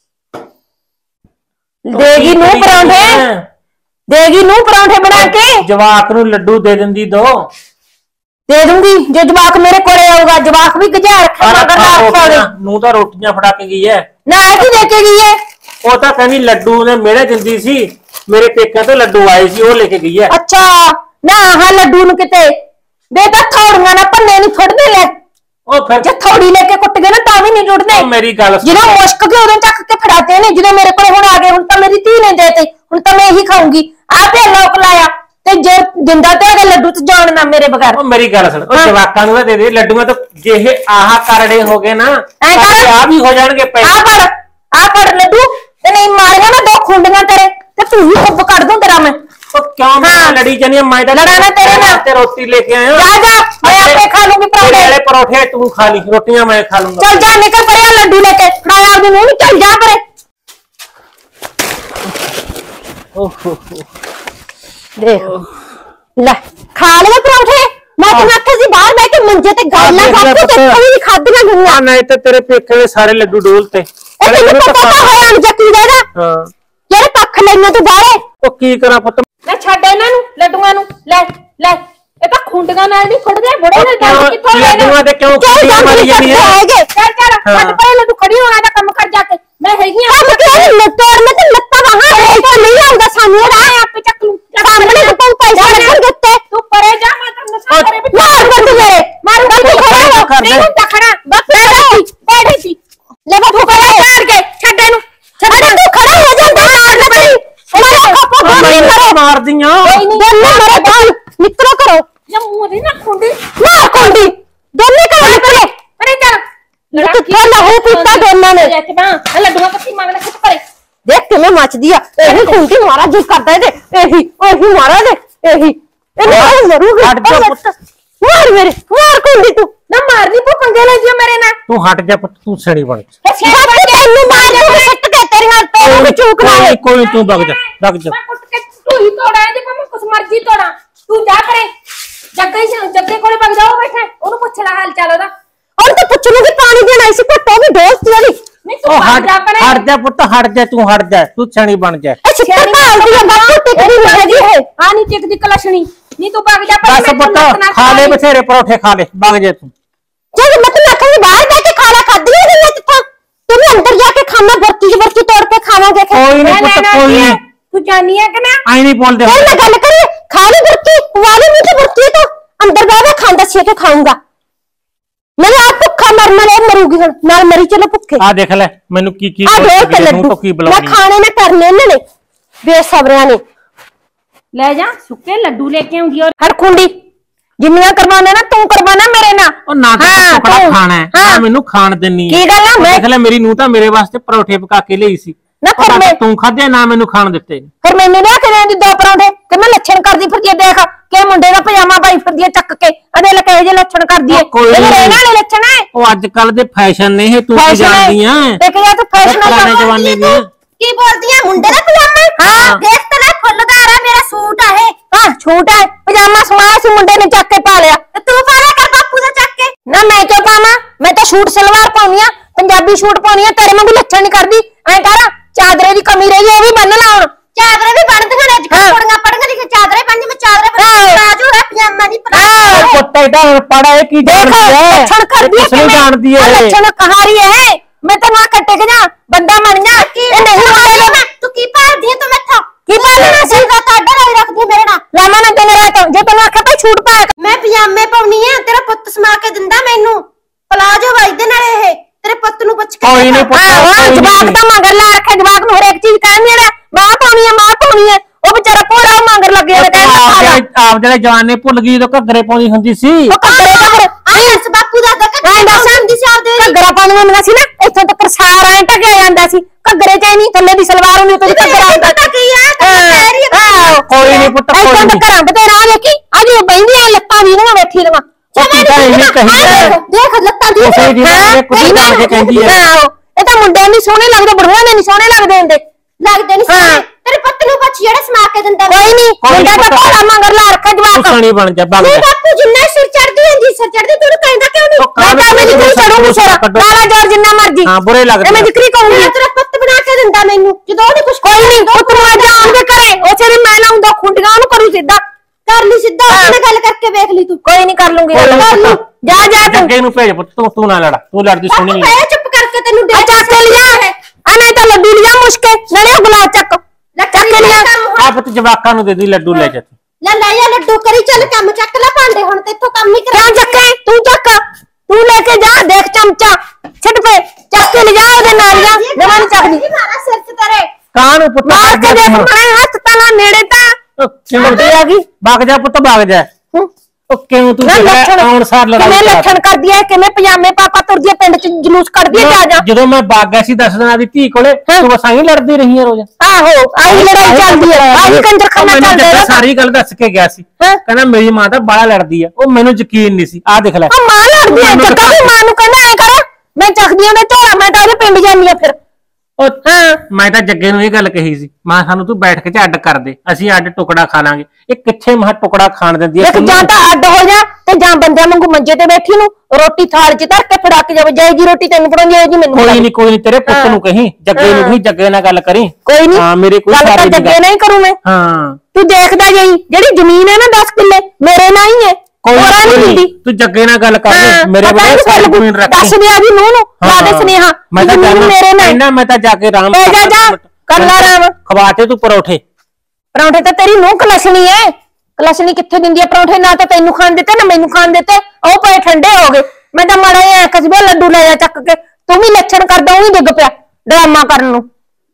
S1: ਦੇਗੀ ਨੂੰ ਪਰੌਂਠੇ, ਦੇਗੀ ਨੂੰ ਪਰੌਂਠੇ ਬਣਾ ਕੇ।
S2: ਜਵਾਕ ਨੂੰ ਲੱਡੂ ਦੇ ਦਿੰਦੀ ਦੋ।
S1: ਦੇ ਦੂੰਗੀ ਜੇ ਜਵਾਕ ਮੇਰੇ ਕੋਲੇ ਆਊਗਾ, ਜਵਾਕ ਵੀ ਗਜਾ ਰੱਖਿਆ
S2: ਨੂੰ ਤਾਂ ਰੋਟੀਆਂ ਫੜਾ ਕੇ ਗਈ ਐ
S1: ਨਾ, ਇਹ ਕੀ ਦੇ ਕੇ ਗਈ ਐ?
S2: ਉਹ ਤਾਂ ਕਹਿੰਦੀ ਲੱਡੂ ਨੇ ਮੇਰੇ ਦਿੰਦੀ ਸੀ, ਮੇਰੇ ਪੇਕਿਆਂ ਤੋਂ ਲੱਡੂ ਆਏ ਸੀ ਉਹ ਲੈ ਕੇ ਗਈ ਐ।
S1: ਅੱਛਾ ਨਾ ਆਹ ਲੱਡੂ ਨੂੰ ਕਿਤੇ ਬੇ ਤਾਂ ਥੋੜੀਆਂ ਨਾ ਭੰਨੇ ਨਹੀਂ ਫੜਦੇ। ਲੈ
S2: ਉਹ ਫਿਰ
S1: ਜੇ ਥੋੜੀ ਲੈ ਕੇ ਕੁੱਟ ਗਏ ਨਾ ਤਾਂ ਵੀ ਨਹੀਂ ਟੁੱਟਦੇ।
S2: ਮੇਰੀ ਗੱਲ ਸੁਣ,
S1: ਜਦੋਂ ਮੁਸ਼ਕ ਕੇ ਉਦੋਂ ਚੱਕ ਕੇ ਫੜਾਤੇ ਨੇ, ਜਦੋਂ ਮੇਰੇ ਕੋਲ ਹੁਣ ਆ ਗਏ, ਹੁਣ ਤਾਂ ਮੇਰੀ ਧੀ ਨੇ ਦੇਤੇ, ਹੁਣ ਤਾਂ ਮੈਂ ਇਹੀ ਖਾਊਂਗੀ। ਆਪੇ ਲੋਕ ਲਾਇਆ ਤੇ ਜੇ ਦਿੰਦਾ ਤੇ ਅਗਰ ਲੱਡੂ ਚ ਜਾਣ ਨਾ ਮੇਰੇ ਬਗੈਰ।
S2: ਉਹ ਮੇਰੀ ਗੱਲ ਸੁਣ, ਉਹ ਜਵਾਕਾਂ ਨੂੰ ਦੇ ਦੇ ਲੱਡੂਆਂ ਤਾਂ, ਜੇ ਇਹ ਆਹ ਕਰੜੇ ਹੋ ਗਏ ਨਾ ਆ ਵੀ ਹੋ ਜਾਣਗੇ ਪੈ।
S1: ਆ ਫੜ ਆ ਫੜ ਲੱਡੂ, ਤੇ ਨਹੀਂ ਮਾਰੀਆਂ ਨਾ ਦੋ ਖੁੰਡੀਆਂ ਤੇਰੇ ਤੇ ਤੂੰ ਵੀ ਕੁੱਬ ਕੱਢ ਦੂੰ ਤੇਰਾ ਮੈਂ।
S2: ਉਹ ਕਿਉਂ ਮੈਂ ਲੜੀ ਜਾਨੀ? ਮੈਂ ਤਾਂ
S1: ਲੜਾਣਾ ਤੇਰੇ ਨਾਲ
S2: ਤੇ ਰੋਟੀ ਲੈ ਕੇ ਆਇਆ।
S1: ਜਾ ਜਾ ਮੈਂ ਆਪੇ ਖਾ ਲੂੰਗੀ ਪਰੌਂਠੇ।
S2: ਵਾਲੇ ਪਰੌਠੇ ਤੂੰ ਖਾ ਲਈ, ਰੋਟੀਆਂ ਮੈਂ ਖਾ ਲੂੰਗਾ।
S1: ਚੱਲ ਜਾ ਨਿਕਲ ਪਰੇ, ਲੱਡੂ ਲੈ ਕੇ ਫੜਾਇਆ ਆਪਦੀ ਨੂੰ, ਚੱਲ ਜਾ ਪਰੇ।
S2: ਓਹੋ
S3: ਦੇਖ ਲੈ ਖਾ ਲਿਆ ਪਰੌਂਠੇ। ਮੈਂ ਤੈਨੂੰ ਆਖਿਆ ਸੀ ਬਾਹਰ ਬਹਿ ਕੇ ਮੰਜੇ ਤੇ ਗਾਲਾਂ ਕੱਢ ਕੇ ਤੇ ਨਹੀਂ ਖਾਧੀਆਂ ਗਈਆਂ।
S2: ਨਹੀਂ ਤੇ ਤੇਰੇ ਪੇਕੇ ਦੇ ਸਾਰੇ ਲੱਡੂ ਡੋਲਤੇ।
S3: ਇਹ ਤੈਨੂੰ ਪਤਾ ਤਾਂ ਹੋਇਆ ਅਣਜੱਕੀ ਦਾ ਨਾ,
S2: ਹਾਂ
S3: ਜਿਹੜੇ ਪੱਖ ਲੈਣਾ ਤੂੰ ਬਾਹਰੇ।
S2: ਉਹ ਕੀ ਕਰਾਂ ਪੁੱਤ?
S1: ਲੈ ਛੱਡ ਇਹਨਾਂ ਨੂੰ ਲੱਡੂਆਂ ਨੂੰ। ਲੈ ਲੈ ਇਹ ਤਾਂ ਖੁੰਡੀਆਂ ਨਾਲ ਨਹੀਂ ਫੜਦੇ, ਬੜੇ ਨੇ ਦੰਦ ਕਿੱਥੋਂ ਲੈ
S2: ਲੱਡੂਆਂ ਤੇ ਕਿਉਂ ਖੁੰਡੀਆਂ ਮਾਰੀ ਜਾਂਦੀ ਹੈ?
S1: ਚੱਲ ਚੱਲ ਛੱਡ ਪਰੇ ਲੱਡੂ, ਖੜੀ ਹੋਣਾ ਦਾ ਕੰਮ ਕਰ ਜਾ ਕੇ। ਮੈਂ ਹੈਗੀ ਆ
S3: ਤੋੜ ਮੈਂ ਤੇ ਲੱਤਾਂ ਬਾਹਾਂ ਇੱਥੇ ਨਹੀਂ ਆਉਂਦਾ ਸਾਨੂੰ।
S1: ਮੈਂ ਆਪੇ ਚੱਕ ਲੂੰ।
S3: ਸਾਹਮਣੇ ਤੋਂ ਤੂੰ ਪੈਸੇ ਲੱਗਣ ਦਿੱਤੇ।
S1: ਤੂੰ ਪਰੇ ਜਾ, ਮੈਂ ਤੈਨੂੰ ਦੱਸਾਂ ਪਰੇ ਵੀ
S3: ਮਾਰ ਕਰ ਮੇਰੇ ਮਾਰੂ ਕਰ ਤੂੰ ਖੜਾ ਹੋ।
S1: ਨਹੀਂ ਹੁੰਦਾ ਖੜਾ ਬਸ ਬੈਠੀ ਬੈਠੀ ਸੀ।
S3: ਲੈ ਬਾ ਫੁਕਰਾ
S1: ਮਾਰ ਕੇ ਛੱਡ ਇਹਨੂੰ।
S3: ਛੱਡ ਤੂੰ ਖੜਾ ਹੋ ਜਾਂਦਾ ਮਾਰ ਨਾ ਪਈ।
S2: ਮੈਂ ਮਾਰਦੀਆਂ
S3: ਦੋਨੇ ਮੇਰੇ ਬਾਲ ਨਿਕਲੋ ਕਰੋ।
S1: ਜਾਂ ਮੂੰਹ ਦੇ ਨਾ ਖੁੰਡੀ
S3: ਮਾਰ ਖੁੰਡੀ ਦੋਨੇ ਕਰੋ ਪਰੇ
S1: ਪਰੇ ਚੱਲ।
S3: ਕਿੱਥੋਂ ਲਹੂ ਪੀਤਾ ਦੋਨਾਂ ਨੇ।
S1: ਲੱਡੂਆਂ ਕੱਤੀ ਮੰਗਣਾ ਖਿੱਚ ਪਰੇ।
S3: ਦੇਖ ਕਿਵੇਂ ਮੱਚਦੀ ਆ। ਇਹੀ ਖੁੰਡੀ ਮਾਰਾ ਜੀ ਕਰਦਾ ਇਹਦੇ, ਇਹੀ ਇਹੀ ਮਾਰਾ ਦੇ, ਇਹੀ ਇਹਨੇ ਮਰੂਗੀ। ਮਾਰ ਮੇਰੇ ਮਾਰ ਖੁੰਡੀ ਤੂੰ
S1: ਨਾ ਮਾਰਨੀ ਤੂੰ ਪੰਗੇ ਲੈ ਜਿਓ ਮੇਰੇ ਨਾਲ।
S2: ਤੂੰ ਹਟ ਜਾ ਪੁੱਤ, ਤੂੰ ਸੜੀ ਬਣ।
S3: ਤੈਨੂੰ ਮਾਰ ਕੇ ਸੁੱਟ ਕੇ ਤੇਰੀਆਂ ਪੈਰਾਂ ਵਿੱਚ ਚੂਕ ਲਾਏ।
S2: ਕੋਈ ਤੂੰ ਵਗ ਜਾ ਵਗ ਜਾ।
S1: ਮੈਂ ਕੁੱਟ ਕੇ ਤੂੰ ਹੀ ਤੋੜਾ ਇਹਦੇ ਭਾਵੇਂ ਕੁਛ ਮਰਜ਼ੀ ਤੋੜਾ। ਤੂੰ ਜਾ ਕਰੇ ਜੱਗੇ ਹੀ ਜੱਗੇ ਕੋਲੇ ਵਗ ਜਾ, ਉਹ ਬੈਠਾ ਉਹਨੂੰ ਪੁੱਛ ਲੈ ਹਾਲ ਚਾਲ ਉਹਦਾ।
S3: ਔਰ ਤਾਂ ਪੁੱਛਣਗੇ ਪਾਣੀ ਦੇਣ ਆਈ ਸੀ ਘੱਟੋ ਵੀ ਦੋਸਤ ਵਾਲੀ।
S1: ਨਹੀਂ ਤੂੰ
S2: ਉਹ
S1: ਵਗ
S2: ਹਟ
S1: ਜਾ ਕਰੇ।
S2: ਹਟ ਜਾ ਪੁੱਤ, ਹਟ ਜਾ ਤੂੰ, ਹਟ ਜਾ ਤੂੰ ਸੜੀ ਬਣ ਜਾ।
S3: ਇਹ ਛਿੱਤਰ ਭਾਲਦੀ ਆ ਬਾਪੂ ਟਿਕਦੀ ਨਹੀਂ ਹੈਗੀ ਇਹ।
S1: ਹਾਂ ਨਹੀਂ ਟਿਕਦੀ ਕਲਸ਼ਣੀ। ਨਹੀਂ ਤੂੰ ਵਗ ਜਾ
S2: ਬਸ ਪੁੱਤ ਖਾ ਲੈ ਬਥੇਰੇ ਪਰੌਠੇ ਖਾ ਲੈ, ਵਗ ਜਾ ਤੂੰ।
S3: ਜਦ ਮੈਂ ਤੈਨੂੰ ਆਖਾਂਗੀ ਬਾਹਰ ਬੈ ਕੇ ਖਾਣਾ ਖਾਧੀਆਂ ਗਈਆਂ ਕਿੱਥੋਂ? ਤੂੰ ਅੰਦਰ ਜਾ ਕੇ ਖਾਣਾ ਵਰਤੀ ਵਰਤੀ ਤੋੜ ਕੇ ਖਾਵਾਂਗੇ।
S2: ਕੋਈ ਨਹੀਂ ਪੁੱਤ ਕੋਈ ਨਹੀਂ।
S1: ਤੂੰ ਜਾਨੀ ਹੈ ਕਿ ਨਾ?
S2: ਆਈ ਨਹੀਂ ਬੋਲਦੇ
S3: ਇਹ ਮੈਂ ਗੱਲ ਕਰੀ ਖਾ ਲਈ ਵਰਤੀ ਵਾਲੀ ਨਹੀਂ ਤੇ ਵਰਤੀ ਤਾਂ ਅੰਦਰ ਬਹਿ ਕੇ ਖਾਂਦਾ ਸੀ ਕੇ ਖਾਊਂਗਾ। ਮੈਂ ਆ ਭੁੱਖਾ ਮਰਨਾ ਲੈ ਮਰੂਗੀ ਹੁਣ ਨਾਲ ਮਰੀ ਚਲੋ ਭੁੱਖੇ।
S2: ਆ ਦੇਖ ਲੈ ਮੈਨੂੰ ਕੀ ਕੀ
S3: ਆ ਦੇਖ ਤੇ ਲੱਡੂ
S2: ਕੀ
S3: ਮੈਂ
S2: ਬੁਲਾਉਣੀ
S3: ਖਾਣੇ ਨਾ ਕਰਨੇ ਇਹਨਾਂ ਨੇ ਬੇਸਬਰਿਆਂ ਨੇ।
S1: ਲੈ ਜਾ ਸੁੱਕੇ ਲੱਡੂ ਲੈ ਕੇ ਆਉਂਗੀ। ਔਰ
S3: ਹਰ ਖੁੰਡੀ ਜਿੰਨੀਆਂ ਕਰਵਾਉਣੇ ਨਾ ਤੂੰ ਕਰਵਾਣਾ ਮੇਰੇ ਨਾਲ।
S2: ਉਹ ਨਾ ਤਾਂ ਟੁਕੜਾ ਖਾਣਾ ਹੈ ਨਾ ਮੈਨੂੰ ਖਾਣ ਦਿੰਨੀ
S3: ਕੀ ਗੱਲ ਆ?
S2: ਦੇਖ ਲੈ ਮੇਰੀ ਨੂੰਹ ਤਾਂ ਮੇਰੇ ਵਾਸਤੇ ਪਰੌਠੇ ਪਕਾ ਕੇ ਲਈ ਸੀ,
S1: ਨਾ ਫਿਰ
S2: ਨਾ
S1: ਮੈਂ
S2: ਤੂੰ ਖਾਧੇ ਨਾ ਮੈਨੂੰ ਖਾਣ ਦਿੱਤੇ।
S1: ਫਿਰ ਮੈਨੂੰ ਲਿਆ ਕੇ ਦੇਣ ਦੀ ਦੋ ਪਰੌਂਠੇ ਕਿ ਮੈਂ ਲੱਛਣ ਕਰਦੀ ਫਿਰਦੀ ਆ, ਦੇਖ ਕਿ ਮੁੰਡੇ ਦਾ ਪਜਾਮਾ ਪਾਈ ਫਿਰਦੀ ਆ ਚੱਕ ਕੇ, ਅਦੇ ਲਕੇ ਜੇ ਲੱਛਣ ਕਰਦੀ ਏ।
S2: ਕੋਈ
S1: ਇਹ
S2: ਨੀ।
S1: ਰਹਿਣ ਵਾਲੇ ਲੱਛਣ ਹੈ
S2: ਉਹ ਅੱਜ ਕੱਲ ਦੇ ਫੈਸ਼ਨ ਨੇ ਇਹ, ਤੂੰ ਕੀ ਜਾਣਦੀ ਆ?
S1: ਦੇਖ ਯਾ ਤੂੰ ਫੈਸ਼ਨ
S2: ਪੁਰਾਣੇ ਜ਼ਮਾਨੇ ਦੀ
S3: ਕੀ ਬੋਲਦੀ ਆ? ਮੁੰਡੇ ਦਾ ਪਜਾਮਾ?
S1: ਹਾਂ।
S3: ਦੇਖ ਤਾਂ ਲੈ ਫੁੱਲਦਾਰ ਆ ਮੇਰਾ ਸੂਟ ਆ ਇਹ।
S1: ਹਾਂ ਛੂਟ ਹੈ, ਪਜਾਮਾ ਸਮਾਇਆ ਸੀ ਮੁੰਡੇ ਨੇ ਚੱਕ ਕੇ ਪਾ ਲਿਆ।
S3: ਤੇ ਤੂੰ ਪਾਣਾ ਕਰ ਬਾਪੂ ਦਾ ਚੱਕ ਕੇ।
S1: ਨਾ ਮੈਂ ਕਿਉਂ ਪਾਵਾਂ, ਮੈਂ ਤਾਂ ਸ਼ੂਟ ਸਲਵਾਰ ਪਾਉਣੀ ਆ, ਪੰਜਾਬੀ ਸ਼ੂਟ ਪਾਉਣੀ ਆ, ਤੇਰੇ ਵਾਂਗੂ ਲੱਛਣ ਨਹੀਂ ਕਰਦੀ। ਐ ਕਰ ਚਾਦਰੇ ਦੀ ਕਮੀ ਰਹੀ ਉਹ ਵੀ ਬੰਨ ਲਾ ਹੁਣ।
S3: ਚਾਦਰੇ ਵੀ ਬਣਦੀਆਂ ਨੇ ਅੱਜ ਕੱਲ੍ਹ, ਕੁੜੀਆਂ ਪੜੀਆਂ ਲਿਖੀਆਂ ਚਾਦਰੇ ਪੰਜ ਮੈਂ ਚਾਦਰੇ ਬਣਾ ਬਾਜੂ ਹੈ ਪਜਾਮਾ ਨਹੀਂ ਪਤਾ।
S2: ਕੁੱਤਾ ਇਹਦਾ ਪੜਾ ਇਹ ਕੀ ਜਾਣਦੀ ਹੈ?
S1: ਲੱਛਣ ਕਰਦੀ ਹੈ
S2: ਕੁਛ ਨਹੀਂ ਜਾਣਦੀ
S1: ਆਹ
S2: ਹੈ।
S1: ਲੱਛਣ ਕਹਾਰੀ ਹੈ, ਮੈਂ ਤਾਂ ਨਾ ਕੱਟੇ ਕੇ ਜਾ ਬੰਦਾ ਬਣ ਜਾ। ਇਹ ਨਹੀਂ ਹੋਏਗਾ।
S3: ਤੂੰ ਕੀ ਭਾਲਦੀ ਹੈ ਤੂੰ ਮੈਥੋਂ?
S1: ਕੀ ਪਾਲਣਾ ਸੀ?
S3: ਦਾ ਤਾਂ ਅੱਡਾ ਰਾਈ ਰੱਖਦੀ ਮੇਰੇ ਨਾਲ।
S1: ਲਾਮਾ ਨਾ ਦਿਨ ਰਾਤ ਜੇ ਤੈਨੂੰ ਆਖਿਆ ਭਾਈ ਛੂਟ ਪਾ।
S3: ਮੈਂ ਪਜਾਮੇ ਪਾਉਣੀ ਆ, ਤੇਰਾ ਪੁੱਤ ਸਮਾ ਕੇ ਦਿੰਦਾ ਮੈਨੂੰ ਪਲਾਜੋ ਵਜਦੇ ਨਾਲੇ ਇਹ। ਤੇਰੇ ਪੁੱਤ ਨੂੰ ਪੁੱਛ ਕੇ
S2: ਕੋਈ ਨੀ ਪੁੱਤ,
S1: ਹਾਂ
S2: ਕੋਈ ਨੀ।
S1: ਜਵਾਕ ਤਾਂ ਮੰਗਰ ਲਾ ਰੱਖਿਆ, ਜਵਾਕ ਨੂੰ ਹਰੇਕ ਚੀਜ਼ ਕਹਿੰਦੀ ਆ ਮਾਂ ਪਾਉਣੀ ਆ ਮਾਂ ਪਾਉਣੀ ਆ। ਉਹ ਵਿਚਾਰਾ ਕੋੜਾ ਮੰਗਰ ਲੱਗੇ ਹੋਏ ਕਹਿੰਦਾ
S2: ਆਪ
S1: ਖਾ ਲੈ।
S2: ਜਿਹੜੇ ਆਪ ਜਿਹੜੇ ਜਵਾਨੇ ਭੁੱਲ ਗਈ ਜਦੋਂ ਘੱਗਰੇ ਪਾਉਂਦੀ ਹੁੰਦੀ ਸੀ।
S1: ਉਹ ਕੱਗਰੇ ਤਾਂ ਫਿਰ
S3: ਆਈ ਇਸ ਬਾਪੂ ਦਾ ਦੱਕ
S1: ਐਂ ਦੱਸ
S3: ਹੁੰਦੀ ਸੀ ਆਪਦੇ ਵਾਰੀ।
S1: ਘੱਗਰਾ ਪਾਉਣ ਹੁੰਦਾ ਸੀ ਨਾ, ਇੱਥੋਂ ਤੱਕ ਸਾਰਾ ਐਂ ਟਕਿਆ ਜਾਂਦਾ ਸੀ। ਘੱਗਰੇ ਚ ਨਹੀਂ ਥੱਲੇ ਦੀ ਸਲਵਾਰ ਹੁੰਦੀ ਤੇ ਘੱਗਰਾ ਹੁੰਦਾ
S3: ਪਤਾ ਕੀ ਆ ਤੇਰੀ
S2: ਕੋਈ ਨੀ ਪੁੱਤ, ਕੋਈ
S1: ਇੱਥੋਂ
S2: ਨੀ।
S1: ਤੱਕ ਰੰਗ ਤੇ ਰਾਹ ਦੇਖੀ ਅੱਜ ਉਹ ਬੈਂਦੀਆਂ ਲੱਤਾਂ ਵੀ ਨਾ ਬੈਠੀ ਰਵਾਂ।
S2: ਉਹ ਕੀ ਤਾਂ ਇਹ ਕਹੀ ਹੈ?
S3: ਦੇਖ ਲੱਤਾਂ ਦੀ
S2: ਉਸੇ ਦੀ ਮਾਂ ਕੁਝ ਬਣ ਕੇ ਕਹਿੰਦੀ ਹੈ।
S1: ਆਹੋ, ਇਹ ਤਾਂ ਮੁੰਡਿਆਂ ਨੂੰ ਸੋਹਣੇ ਲੱਗਦੇ, ਬੁੜੀਆਂ ਨੇ ਨਹੀਂ ਸੋਹਣੇ ਲੱਗਦੇ ਹੁੰਦੇ।
S3: ਲੱਗਦੇ ਨਹੀਂ
S1: ਹਾਂ।
S3: ਸੋਹਣੇ। ਤੇਰੇ ਪੁੱਤ ਨੂੰ ਪੁੱਛ ਜਿਹੜਾ ਸਮਾ ਕੇ ਦਿੰਦਾ
S1: ਕੋਈ ਨਹੀਂ
S2: ਕੋਈ ਨੀ
S1: ਮੁੰਡਾ ਤਾਂ
S2: ਪੁੱਤ।
S1: ਕੋੜਾ ਮੰਗਰ ਲਾ ਰੱਖਿਆ
S2: ਤੂੰ
S1: ਜਵਾਕ।
S2: ਸਣੀ ਬਣ ਜਾ ਬਗ
S3: ਤੂੰ
S2: ਜਾ।
S3: ਬਾਪੂ ਜਿੰਨਾ ਸਿਰ ਚੜਦੀ ਹੁੰਦੀ ਸਿਰ ਚੜਦੀ ਤੈਨੂੰ ਕਹਿੰਦਾ ਕਿਉਂ ਨਹੀਂ?
S1: ਮੈਂ ਤਾਂ ਮੇਰੀ ਕੋਈ ਚੜੂਗੀ ਸਿਰ ਕਾਲਾ ਜੋਰ ਜਿੰਨਾ ਮਰਜੀ।
S2: ਹਾਂ ਬੁਰੇ ਲੱਗਦੇ
S1: ਮੈਂ ਜ਼ਿਕਰੀ ਕਹੂੰਗੀ।
S3: ਮੇਰਾ ਤੇਰਾ ਪੁੱਤ ਬਣਾ ਕੇ ਦਿੰਦਾ ਮੈਨੂੰ ਜਦੋਂ ਉਹਨੇ ਕੁਛ
S1: ਕੋਈ ਨਹੀਂ ਪੁੱਤ ਨੂੰ ਅੱਜ ਆਉਂਦੇ ਘਰੇ ਉਹ ਤੇਰੀ ਮੈਂ ਲਾਉਂਦਾ ਖੁੰਡੀਆਂ ਉਹਨੂੰ ਕਰੂ ਸਿੱਧਾ।
S3: ਕਰ ਲਈ ਸਿੱਧਾ ਉਹਨੇ ਗੱਲ ਕਰਕੇ ਵੇਖ ਲਈ ਤੂੰ।
S1: ਕੋਈ ਨਹੀਂ ਕਰ ਲੂੰਗੀ
S2: ਕੋਈ ਨੀ
S1: ਕਰ ਲੂੰ।
S2: ਪੁੱਤ।
S1: ਜਾ ਜਾ ਤੂੰ
S2: ਜੱਗੇ ਨੂੰ ਭੇਜ ਪੁੱਤ, ਤੂੰ ਤੂੰ ਨਾ ਲੜ, ਤੂੰ ਲੜਦੀ ਸੋਹਣੀ
S3: ਬਾਪੂ
S2: ਨਹੀਂ।
S3: ਪੈ ਚੁੱਪ ਕਰਕੇ ਤੈਨੂੰ
S1: ਆ
S3: ਦੇ
S1: ਚੱਕ ਕੇ ਲਿਆ ਆ ਨਹੀਂ ਤਾਂ ਲੱਡੂ ਲਿਆ ਮੁਸ਼ਕੇ ਨਾਲੇ ਉਹ ਗੁਲਾਬ ਚੱਕ ਚੱਕ ਕੇ ਲਿਆ।
S2: ਆ ਪੁੱਤ ਜਵਾਕਾਂ ਨੂੰ ਦੇ ਦੀ ਲੱਡੂ ਲੈ ਜਾ।
S3: ਲੈ ਲੈ ਜਾ ਲੱਡੂ ਕਰੀ ਚੱਲ ਕੰਮ ਚੱਕ ਲੈ ਭਾਂਡੇ ਹੁਣ ਤੇ ਇੱਥੋਂ ਕੰਮ ਨਹੀਂ
S1: ਕਿਉਂ
S3: ਕਰਾਂ।
S1: ਚੱਕੇ ਤੂੰ ਚੱਕ ਤੂੰ ਲੈ ਕੇ ਜਾ ਦੇਖ ਚਮਚਾ ਛੱਡ ਪੇ ਚੱਕ ਕੇ ਲਿਜਾ ਉਹਦੇ ਨਾਲ ਜਾ ਜਮਾਂ ਨੀ ਚੱਕਦੀ
S3: ਮਾਰਾ ਸਿਰ ਚ ਤੇਰੇ।
S2: ਕਾਂ ਨੂੰ ਪੁੱਤ
S1: ਮਾਰ ਕੇ ਦੇਖ ਮੈਂ ਹੱਥ ਤਾਂ ਨਾ ਨੇੜੇ ਤਾਂ
S2: ਚਿਮਟੇ ਆ ਗਈ। ਵਗ ਜਾ ਪੁੱਤ ਵਗ ਜਾ।
S1: ਹੂੰ।
S2: ਉਹ ਕਿਉਂ ਤੂੰ
S1: ਨਾ ਲੱਛਣ
S2: ਆਉਣ ਸਾਰ ਲੜਾਈ
S1: ਕਿਵੇਂ
S2: ਕਰਾ
S1: ਲੱਛਣ ਕਰਦੀ ਐ ਕਿਵੇਂ ਪਜਾਮੇ ਪਾਪਾ ਤੁਰਦੀ ਐ ਪਿੰਡ ਚ ਜਲੂਸ ਕੱਢਦੀ ਐ ਜਾ ਜਾ
S2: ਜਦੋਂ ਮੈਂ ਬਾਗ ਗਿਆ ਸੀ ਦਸ ਦਿਨਾਂ ਦੀ ਧੀ ਕੋਲੇ ਤੂੰ ਬਸ ਆਈ ਲੜਦੀ ਰਹੀ ਹੈ ਰੋਜ਼।
S1: ਆਹੋ ਆਹੀ ਲੜਾਈ ਚੱਲਦੀ ਐ ਆਹੀ ਕੰਜਰਖਾਨਾ
S2: ਮੈਨੂੰ
S1: ਚੱਲਦਾ
S2: ਜੱਗਾ
S1: ਐ।
S2: ਸਾਰੀ ਗੱਲ ਦੱਸ ਕੇ ਗਿਆ ਸੀ।
S1: ਹੈਂ?
S2: ਕਹਿੰਦਾ ਮੇਰੀ ਮਾਂ ਤਾਂ ਬਾਹਲਾ ਲੜਦੀ ਆ। ਉਹ ਮੈਨੂੰ ਯਕੀਨ ਨਹੀਂ ਸੀ। ਆ ਦੇਖ ਲੈ
S1: ਆ ਮਾਂ ਲੜਦੀ ਐ ਜੱਗਾ ਦੀ ਮਾਂ ਨੂੰ ਕਹਿੰਦਾ ਐ ਕਰ ਮੈਂ ਚੱਕਦੀ ਉਹਦੇ ਝੋਲਾ ਮੈਂ ਤਾਂ ਉਹਦੇ ਪਿੰਡ ਜਾਂਦੀ ਆ ਫਿਰ।
S2: ਉਹ
S1: ਹਾਂ
S2: ਮੈਂ ਤਾਂ ਜੱਗੇ ਨੂੰ ਇਹ ਗੱਲ ਕਹੀ ਸੀ, ਮਾਂ ਸਾਨੂੰ ਤੂੰ ਬੈਠ ਕੇ ਤੇ ਅੱਡ ਕਰ ਦੇ, ਅਸੀਂ ਅੱਡ ਟੁਕੜਾ ਖਾ ਲਾਂਗੇ। ਇਹ ਕਿੱਥੇ ਮਾਂ ਟੁਕੜਾ ਖਾਣ ਦਿੰਦੀ ਹੈ?
S1: ਦੇਖ ਜਾਂ ਤਾਂ ਅੱਡ ਹੋ ਜਾ ਤੇ ਜਾਂ ਬੰਦਿਆਂ ਵਾਂਗੂ ਮੰਜੇ ਤੇ ਬੈਠੀ ਨੂੰ ਰੋਟੀ ਥਾਲ 'ਚ ਧਰ ਕੇ ਫੜਾ ਕੇ ਜਾਵੇ। ਜਾਏਗੀ ਰੋਟੀ ਤੈਨੂੰ ਫੜਾਉਂਦੀ ਹੋਏਗੀ ਮੈਨੂੰ
S2: ਕੋਈ
S1: ਫੜਾਉਂਦੀ।
S2: ਨਹੀਂ ਕੋਈ ਨਹੀਂ, ਤੇਰੇ ਪੁੱਤ
S1: ਹਾਂ।
S2: ਨੂੰ ਕਹੀਂ, ਜੱਗੇ ਨੂੰ ਕਹੀਂ, ਜੱਗੇ ਨਾਲ ਗੱਲ ਕਰੀ।
S1: ਕੋਈ ਨਹੀਂ
S2: ਹਾਂ ਮੇਰੇ ਕੋਈ
S1: ਗੱਲ ਤਾਂ
S2: ਸਾਰੀ
S1: ਜੱਗੇ ਨਹੀਂ ਕਰੂੰ ਮੈਂ।
S2: ਹਾਂ
S1: ਤੂੰ ਦੇਖਦਾ ਜਾਈ ਜਿਹੜੀ ਜ਼ਮੀਨ ਹੈ ਨਾ ਦਸ ਕਿੱਲੇ ਮੇਰੇ ਨਾਲ ਹੀ ਹੈ
S2: ਕੋਈ
S1: ਹੋਰਾਂ
S2: ਨੀ,
S1: ਨਹੀਂ
S2: ਕੋਈ ਨੀ,
S1: ਦਿੰਦੀ।
S2: ਤੂੰ ਜੱਗੇ ਨਾਲ ਗੱਲ ਕਰ
S1: ਹਾਂ,
S2: ਮੇਰੇ
S1: ਪਤਾ
S2: ਕੋਲ
S1: ਨੀ
S2: ਸਾਰੀ
S1: ਗੱਲ
S2: ਜ਼ਮੀਨ ਰੱਖੀ।
S1: ਦੱਸ ਦਿਆ ਵੀ ਨੂੰਹ ਨੂੰ ਲਾ ਦੇ ਸੁਨੇਹਾ
S2: ਮੈਂ ਤਾਂ
S1: ਜ਼ਮੀਨ
S2: ਜਾਣਾ
S1: ਮੇਰੇ ਨਾਲ।
S2: ਇੰਨਾ ਮੈਂ ਤਾਂ ਜਾ ਕੇ ਆਰਾਮ
S1: ਪੈ ਜਾ ਜਾ ਕਰ ਲੈ ਆਰਾਮ।
S2: ਖਵਾਤੇ ਤੂੰ ਪਰੌਠੇ।
S1: ਪਰੌਂਠੇ ਤਾਂ ਤੇਰੀ ਨੂੰਹ ਕਲਸ਼ਣੀ ਹੈ। ਕਲਸ਼ਣੀ ਕਿੱਥੇ ਦਿੰਦੀ ਹੈ ਪਰੌਂਠੇ? ਨਾ ਤਾਂ ਤੈਨੂੰ ਖਾਣ ਦਿੱਤੇ ਨਾ ਮੈਨੂੰ ਖਾਣ ਦਿੱਤੇ। ਉਹ ਪਏ ਠੰਡੇ ਹੋ ਗਏ। ਮੈਂ ਤਾਂ ਮੜਾ ਜਿਹਾ ਕਸਬੇ ਲੱਡੂ ਲੈ ਜਾ ਚੱਕ ਕੇ। ਤੂੰ ਵੀ ਲੱਛਣ ਕਰਦਾ ਉਹ ਵੀ ਡਿੱਗ ਪਿਆ ਡਰਾਮਾ ਕਰਨ ਨੂੰ।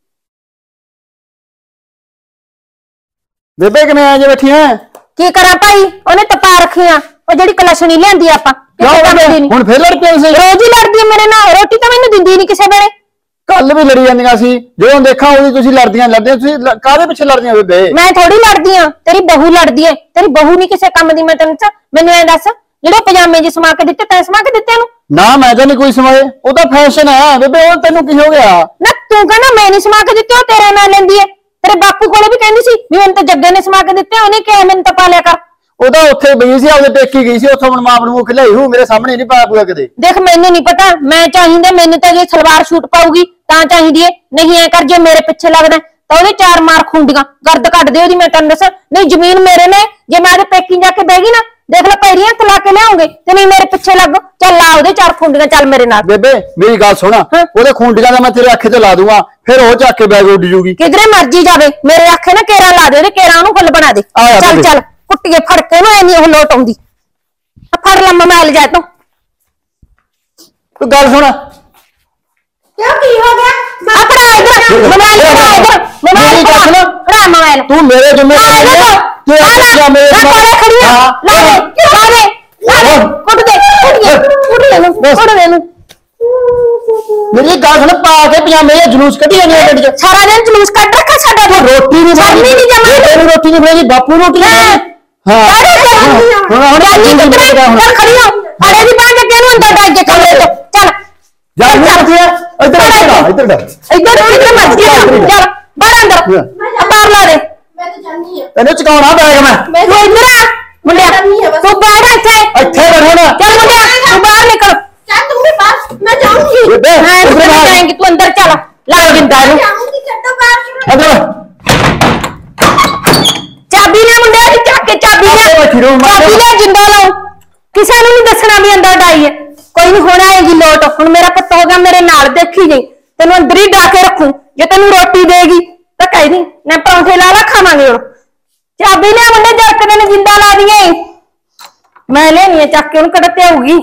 S4: ਬੇਬੇ ਕਿਵੇਂ ਆ ਜੇ ਬੈਠੀਆਂ?
S1: ਕੀ ਕਰਾਂ ਭਾਈ ਉਹਨੇ ਤਪਾ ਰੱਖੀਆਂ ਉਹ ਜਿਹੜੀ ਕਲਸ਼ਣੀ ਲਿਆਂਦੀ ਆਪਾਂ ਕਿਤੇ ਕੰਮ ਦੀ ਨੀ।
S4: ਹੁਣ ਫੇਰ ਲੜ ਪਏ ਸੀ?
S1: ਰੋਜ਼ ਹੀ ਲੜਦੀ ਹੈ ਮੇਰੇ ਨਾਲ। ਰੋਟੀ ਤਾਂ ਮੈਨੂੰ ਦਿੰਦੀ ਨਹੀਂ ਕਿਸੇ ਵੇਲੇ।
S4: ਕੱਲ ਵੀ ਲੜੀ ਜਾਂਦੀਆਂ ਸੀ, ਜਦੋਂ ਦੇਖਾਂ ਉਹਦੀ ਤੁਸੀਂ ਲੜਦੀਆਂ ਲੜਦੀਆਂ। ਤੁਸੀਂ ਲ- ਕਾਹਦੇ ਪਿੱਛੇ ਲੜਦੀਆਂ ਬੇਬੇ?
S1: ਮੈਂ ਥੋੜੀ ਲੜਦੀ ਆ, ਤੇਰੀ ਬਹੂ ਲੜਦੀ ਏ। ਤੇਰੀ ਬਹੂ ਨਹੀਂ ਕਿਸੇ ਕੰਮ ਦੀ। ਮੈਂ ਤੈਨੂੰ ਦੱਸਾਂ, ਮੈਨੂੰ ਐਂ ਦੱਸ ਜਿਹੜੇ ਪਜਾਮੇ ਜੀ ਸਮਾ ਕੇ ਦਿੱਤੇ ਤੈਂ ਸਮਾ ਕੇ ਦਿੱਤੇ ਉਹਨੂੰ?
S4: ਨਾ ਮੈਂ ਤਾਂ ਨਹੀਂ ਕੋਈ ਸਮਾਏ, ਉਹ ਤਾਂ ਫੈਸ਼ਨ ਹੈ ਬੇਬੇ। ਉਹ ਤੈਨੂੰ ਕੀ ਹੋ ਗਿਆ?
S1: ਨਾ ਤੂੰ ਕਹਿੰਦਾ ਮੈਂ ਨਹੀਂ ਸਮਾ ਕੇ ਦਿੱਤੇ, ਉਹ ਤੇਰੇ ਨਾਲ ਲੈਂਦੀ ਏ। ਤੇਰੇ ਬਾਪੂ ਕੋਲੇ ਵੀ ਕਹਿੰਦੀ ਸੀ ਵੀ ਮੈਨੂੰ ਤਾਂ ਜੱਗੇ ਨੇ ਸਮਾ ਕੇ ਦਿੱਤੇ। ਉਹਨੇ ਕਿਹਾ ਮੈਨੂੰ ਤਾਂ ਪਾ ਲਿਆ ਕਰ।
S4: ਉਹਦਾ ਉੱਥੇ ਗਈ ਸੀ, ਆਪਦੇ ਪੇਕੀ ਗਈ ਸੀ, ਉੱਥੋਂ ਹੁਣ ਮਾਂ ਨੂੰ ਖਿਲਾਈ ਹੂ। ਮੇਰੇ ਸਾਹਮਣੇ ਨਹੀਂ ਪਾਇਆ ਪੂਆ ਕਦੇ।
S1: ਦੇਖ ਮੈਨੂੰ ਨਹੀਂ ਪਤਾ, ਮੈਂ ਚਾਹੀਦਾ ਮੈਨੂੰ ਤਾਂ ਜੇ ਸਲਵਾਰ ਸੂਟ ਪਾਉਗੀ ਤਾਂ ਚਾਹੀਦੀ ਏ। ਨਹੀਂ ਐ ਕਰ ਜੇ ਮੇਰੇ ਪਿੱਛੇ ਲੱਗਦਾ ਤਾਂ ਉਹਦੇ ਚਾਰ ਮਾਰ ਖੁੰਡੀਆਂ ਗਰਦ ਕੱਢ ਦੇ ਉਹਦੀ। ਮੈਂ ਤੈਨੂੰ ਦੱਸਾਂ ਨਹੀਂ ਜ਼ਮੀਨ ਮੇਰੇ ਨੇ। ਜੇ ਮੈਂ ਉਹਦੇ ਪੇਕੀ ਜਾ ਕੇ ਬਹਿ ਗਈ ਨਾ ਦੇਖ ਲੈ ਪੈਰੀਆਂ ਤਲਾ ਕੇ ਲਿਆਉਂਗੇ ਤੇ ਨਹੀਂ ਮੇਰੇ ਪਿੱਛੇ ਲੱਗ। ਚੱਲ ਆ ਉਹਦੇ ਚਾਰ ਖੁੰਡੀਆਂ ਚੱਲ ਮੇਰੇ ਨਾਲ।
S4: ਬੇਬੇ ਮੇਰੀ ਗੱਲ ਸੁਣ, ਉਹਦੇ ਖੁੰਡੀਆਂ ਦਾ ਮੈਂ ਤੇਰੇ ਅੱਖੇ ਤੇ ਲਾ ਦੂੰਗਾ, ਫਿਰ ਉਹ ਚੱਕ ਕੇ ਬੈਗ ਉੱਡ ਜੂਗੀ।
S1: ਕਿਧਰੇ ਮਰਜੀ ਜਾਵੇ ਮੇਰੇ ਆਖੇ ਨਾ ਕੇਰਾ ਲਾ ਦੇ ਉਹਦੇ ਕੇਰਾ ਉਹਨੂੰ ਫੁੱਲ ਬਣਾ ਦੇ।
S4: ਆ ਜਾ
S1: ਚੱਲ
S4: ਬੇਬੇ।
S1: ਚੱਲ ਕੁੱਟੀਏ ਫੜ ਕੇ ਨੂੰ ਐਨੀ ਉਹ ਲੋਟ ਆਉਂਦੀ। ਆ ਫੜ ਲੈ ਮੋਬਾਈਲ ਜਾ ਤੂੰ।
S4: ਤੂੰ ਗੱਲ ਸੁਣ,
S3: ਕਿਉਂ ਕੀ ਹੋ ਗਿਆ?
S1: ਆ ਫੜਾ ਇਧਰ ਮੋਬਾਈਲ ਫੜਾ ਇਧਰ
S4: ਮੇਰੀ ਗੱਲ ਸੁਣ।
S1: ਮੋਬਾਈਲ ਫੜਾ ਮੋਬਾਈਲ।
S4: ਤੂੰ ਮੇਰੇ ਜੁਮੇ
S1: ਆ
S4: ਤੇ
S1: ਦੇਖੋ
S4: ਤੂੰ
S1: ਆ
S4: ਮੇਰੇ
S1: ਲੈ ਕੋਲੇ ਖੜੀ ਆ। ਲਾ ਦੇ ਲਾ ਦੇ ਲਾ ਦੇ ਕੁੱਟ ਦੇ ਕੁੱਟ ਦੇ ਕੁੱਟ ਦੇ ਨੂੰ ਕੁੱਟ ਦੇ ਨੂੰ।
S4: ਮੇਰੀ ਗੱਲ ਸੁਣ ਪਾ ਕੇ ਪਜਾਮੇ ਜਾਂ ਜਲੂਸ ਕੱਢੀ ਜਾਂਦੀ ਹੈ ਪਿੰਡ ਚ
S1: ਸਾਰਾ ਦਿਨ ਜਲੂਸ ਕੱਢ ਰੱਖਾ ਸਾਡਾ
S4: ਤੂੰ ਰੋਟੀ ਨਹੀਂ
S1: ਸ਼ਰਮ ਹੀ ਨਹੀਂ ਜਮਾਈ।
S4: ਬੇਟੇ ਨੂੰ ਰੋਟੀ ਨਹੀਂ ਬਣਾਈ ਬਾਪੂ ਨੂੰ ਰੋਟੀ ਨਹੀਂ ਬਣਾਈ। ਹਾਂ ਹੁਣ ਹੁਣ
S1: ਚੱਲ
S4: ਹੁਣ
S1: ਚੱਲ ਖੜੀ ਹੋ ਅਰੇ ਦੀ ਬਾਂਹ ਕੇ ਨੂੰ ਅੰਦਰ ਡਾਲ ਕੇ ਕਮਰੇ ਚ ਚੱਲ
S4: ਜਾ ਨਹੀਂ ਇੱਧਰ ਇੱਧਰ ਇੱਧਰ ਇੱਧਰ
S1: ਇੱਧਰ ਇੱਧਰ ਮੱਚ ਗਿਆ ਚੱਲ ਬਾਹਰ ਅੰਦਰ ਆ ਬਾਹਰ ਲਾ ਦੇ।
S3: ਮੈਂ ਤਾਂ ਜਾਣੀ ਆ
S4: ਤੈਨੂੰ ਚਕਾਉਣਾ ਬੈਗ ਮੈਂ
S1: ਤੂੰ ਇੱਧਰ ਆ ਮੁੰਡਿਆ ਤੂੰ ਬਾਹਰ ਇੱਥੇ
S4: ਇੱਥੇ ਬੈਠਣਾ
S1: ਚੱਲ ਮੁੰਡਿਆ ਤੂੰ ਬਾਹਰ ਨਿਕਲ
S3: ਚੱਲ ਤੂੰ ਵੀ ਬਸ ਮੈਂ ਜਾਊਂਗੀ
S4: ਬੇਬੇ
S1: ਮੈਂ
S4: ਉੱਧਰ
S1: ਇੱਧਰ
S4: ਬਾਹਰ
S1: ਜਾਏਂਗੀ ਤੂੰ ਅੰਦਰ ਚੱਲ ਲਾ ਜਿੰਦਾ ਨੂੰ
S3: ਜਾਊਂਗੀ ਛੱਡੋ ਬਾਹਰ
S4: ਇੱਧਰ
S1: ਚਾਬੀ ਲੈ ਮੁੰਡਿਆ ਦੀ ਚੱਕ ਕੇ ਚਾਬੀ ਲੈ
S4: ਆਪੇ ਬੈਠੀ ਰਹੋ, ਮੈਂ-
S1: ਚਾਬੀ ਲੈ ਜਿੰਦਾ ਲਾਓ ਕਿਸੇ ਨੂੰ ਨਹੀਂ ਦੱਸਣਾ ਵੀ ਅੰਦਰ ਡਾਈ ਹੈ ਕੋਈ ਨਹੀਂ ਹੋਣਾ ਆਏਗੀ ਲੋਟ ਹੁਣ ਮੇਰਾ ਪੁੱਤ ਹੋ ਗਿਆ ਮੇਰੇ ਨਾਲ ਦੇਖੀ ਜਾਈ ਤੈਨੂੰ ਅੰਦਰ ਹੀ ਡਾ ਕੇ ਰੱਖੂ ਜੇ ਤੈਨੂੰ ਰੋਟੀ ਦੇਗੀ ਤਾਂ ਕਹਿ ਦੀ ਮੈਂ ਪਰੌਂਠੇ ਲਾ ਲਾ ਖਾਵਾਂਗੇ ਹੁਣ ਚਾਬੀ ਲੈ ਮੁੰਡੇ ਜਰਕ ਦੇ ਨੇ ਜਿੰਦਾ ਲਾ ਦੀਏ ਮੈਂ ਲੈਣੀ ਹੈ ਚੱਕ ਕੇ ਉਹਨੂੰ ਕਿਹੜਾ ਤੇ ਆਊਗੀ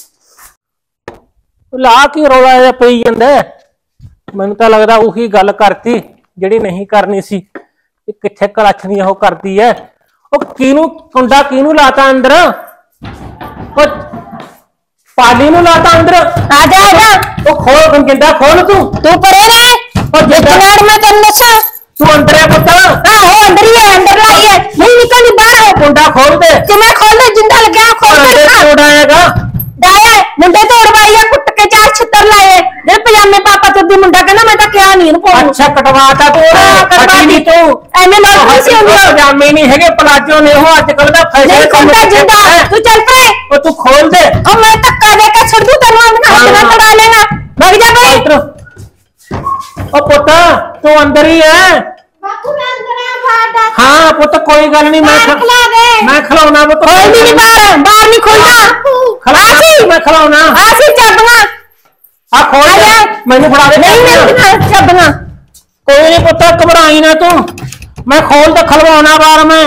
S2: ਲਾ ਕੀ ਰੌਲਾ ਜਿਹਾ ਪਈ ਜਾਂਦਾ ਹੈ? ਮੈਨੂੰ ਤਾਂ ਲੱਗਦਾ ਉਹੀ ਗੱਲ ਕਰਤੀ ਜਿਹੜੀ ਨਹੀਂ ਕਰਨੀ ਸੀ। ਇਹ ਕਿੱਥੇ ਕਲੱਛਣੀ ਉਹ ਕਰਦੀ ਐ। ਉਹ ਕਿਹਨੂੰ ਕੁੰਡਾ ਕਿਹਨੂੰ ਲਾਤਾ ਅੰਦਰ? ਉਹ ਪਾਲੀ ਨੂੰ ਲਾਤਾ ਅੰਦਰ।
S1: ਆ ਜਾ ਆ ਜਾ
S2: ਉਹ ਖੋਲ ਜਿੰਦਾ ਖੋਲ ਤੂੰ
S1: ਤੂੰ ਪਰੇ ਨੇ
S2: ਉਹ ਜਿੰਦਾ
S1: ਨਾਲ ਮੈਂ ਤੈਨੂੰ ਦੱਸਾਂ
S2: ਤੂੰ ਅੰਦਰ ਆ ਪੁੱਤ।
S1: ਆਹੋ ਅੰਦਰ ਹੀ ਹੈ ਅੰਦਰ ਲਾਈ ਹੈ ਨਹੀਂ ਨਿਕਲਦੀ ਬਾਹਰ ਹੋ
S2: ਕੁੰਡਾ ਖੋਲ ਦੇ
S1: ਕਿਵੇਂ ਖੋਲਦਾ ਜਿੰਦਾ ਲੱਗਿਆ ਖੋਲ
S2: ਅੰਦਰ
S1: ਦੇ
S2: ਤੋੜ ਆਏਗਾ।
S1: ਡਾਇਆ ਮੁੰਡੇ ਤੋੜਵਾਈ ਆ ਕੁੱਟ ਕੇ ਚਾਰ ਛਿੱਤਰ ਲਾਏ ਜਿਹੜੇ ਪਜਾਮੇ ਪਾਪਾ ਤੋਂ ਦੀ ਮੁੰਡਾ ਕਹਿੰਦਾ ਮੈਂ ਤਾਂ ਕਿਹਾ ਨਹੀਂ ਇਹਨੂੰ ਪਾਉਣ
S2: ਅੱਛਾ ਕਟਵਾਤਾ ਤੂੰ ਫਟੀ ਨਹੀਂ ਤੂੰ
S1: ਐਵੇਂ ਲੋਕ ਨਹੀਂ ਸੀ ਹੁੰਦੇ
S2: ਪਜਾਮੇ ਨਹੀਂ ਹੈਗੇ ਪਲਾਜੋ ਨੇ ਉਹ ਅੱਜ ਕੱਲ ਦਾ ਫੈਸ਼ਨ
S1: ਨਹੀਂ ਖੁੰਡਾ ਜਿੰਦਾ ਤੂੰ ਚੱਲ ਪਰੇ
S2: ਉਹ ਤੂੰ ਖੋਲ ਦੇ
S1: ਉਹ ਮੈਂ ਧੱਕਾ ਦੇ ਕੇ ਛੱਡ ਦੂੰ ਤੈਨੂੰ ਅੰਦਰ ਹੱਥ ਨਾਲ ਕੜਾ ਲੇਗਾ ਵਗ ਜਾ ਬਈ
S2: ਇੱਧਰ ਉਹ ਪੁੱਤ ਤੂੰ ਅੰਦਰ ਹੀ ਹੈ।
S3: ਬਾਪੂ ਮੈਂ ਅੰਦਰ ਆ ਬਾਹਰ
S2: ਹਾਂ ਪੁੱਤ ਕੋਈ ਗੱਲ ਨਹੀਂ ਮੈਂ
S3: ਬਾਹਰ ਖਿਲਾ ਦੇ
S2: ਮੈਂ ਖਿਲਾਉਣਾ ਪੁੱਤ
S1: ਕੋਈ ਨਹੀਂ ਬਾਹਰ ਬਾਹਰ ਨਹੀਂ ਖੁੱਲਦਾ
S2: ਖਿਲਾਉਣਾ ਮੈਂ ਖਿਲਾਉਣਾ
S1: ਆ ਸੀ ਚਾਬੀਆਂ
S2: ਆ ਖੋਲ
S1: ਆ ਜਾ।
S2: ਮੈਨੂੰ ਫੜਾ ਦੇ
S1: ਨਹੀਂ ਨਹੀਂ ਚਾਬੀਆਂ
S2: ਕੋਈ ਨਹੀਂ ਪੁੱਤ ਘਬਰਾਈ ਨਾ ਤੂੰ ਮੈਂ ਖੋਲ ਤਾਂ ਖਲਵਾਉਣਾ ਬਾਹਰ ਮੈਂ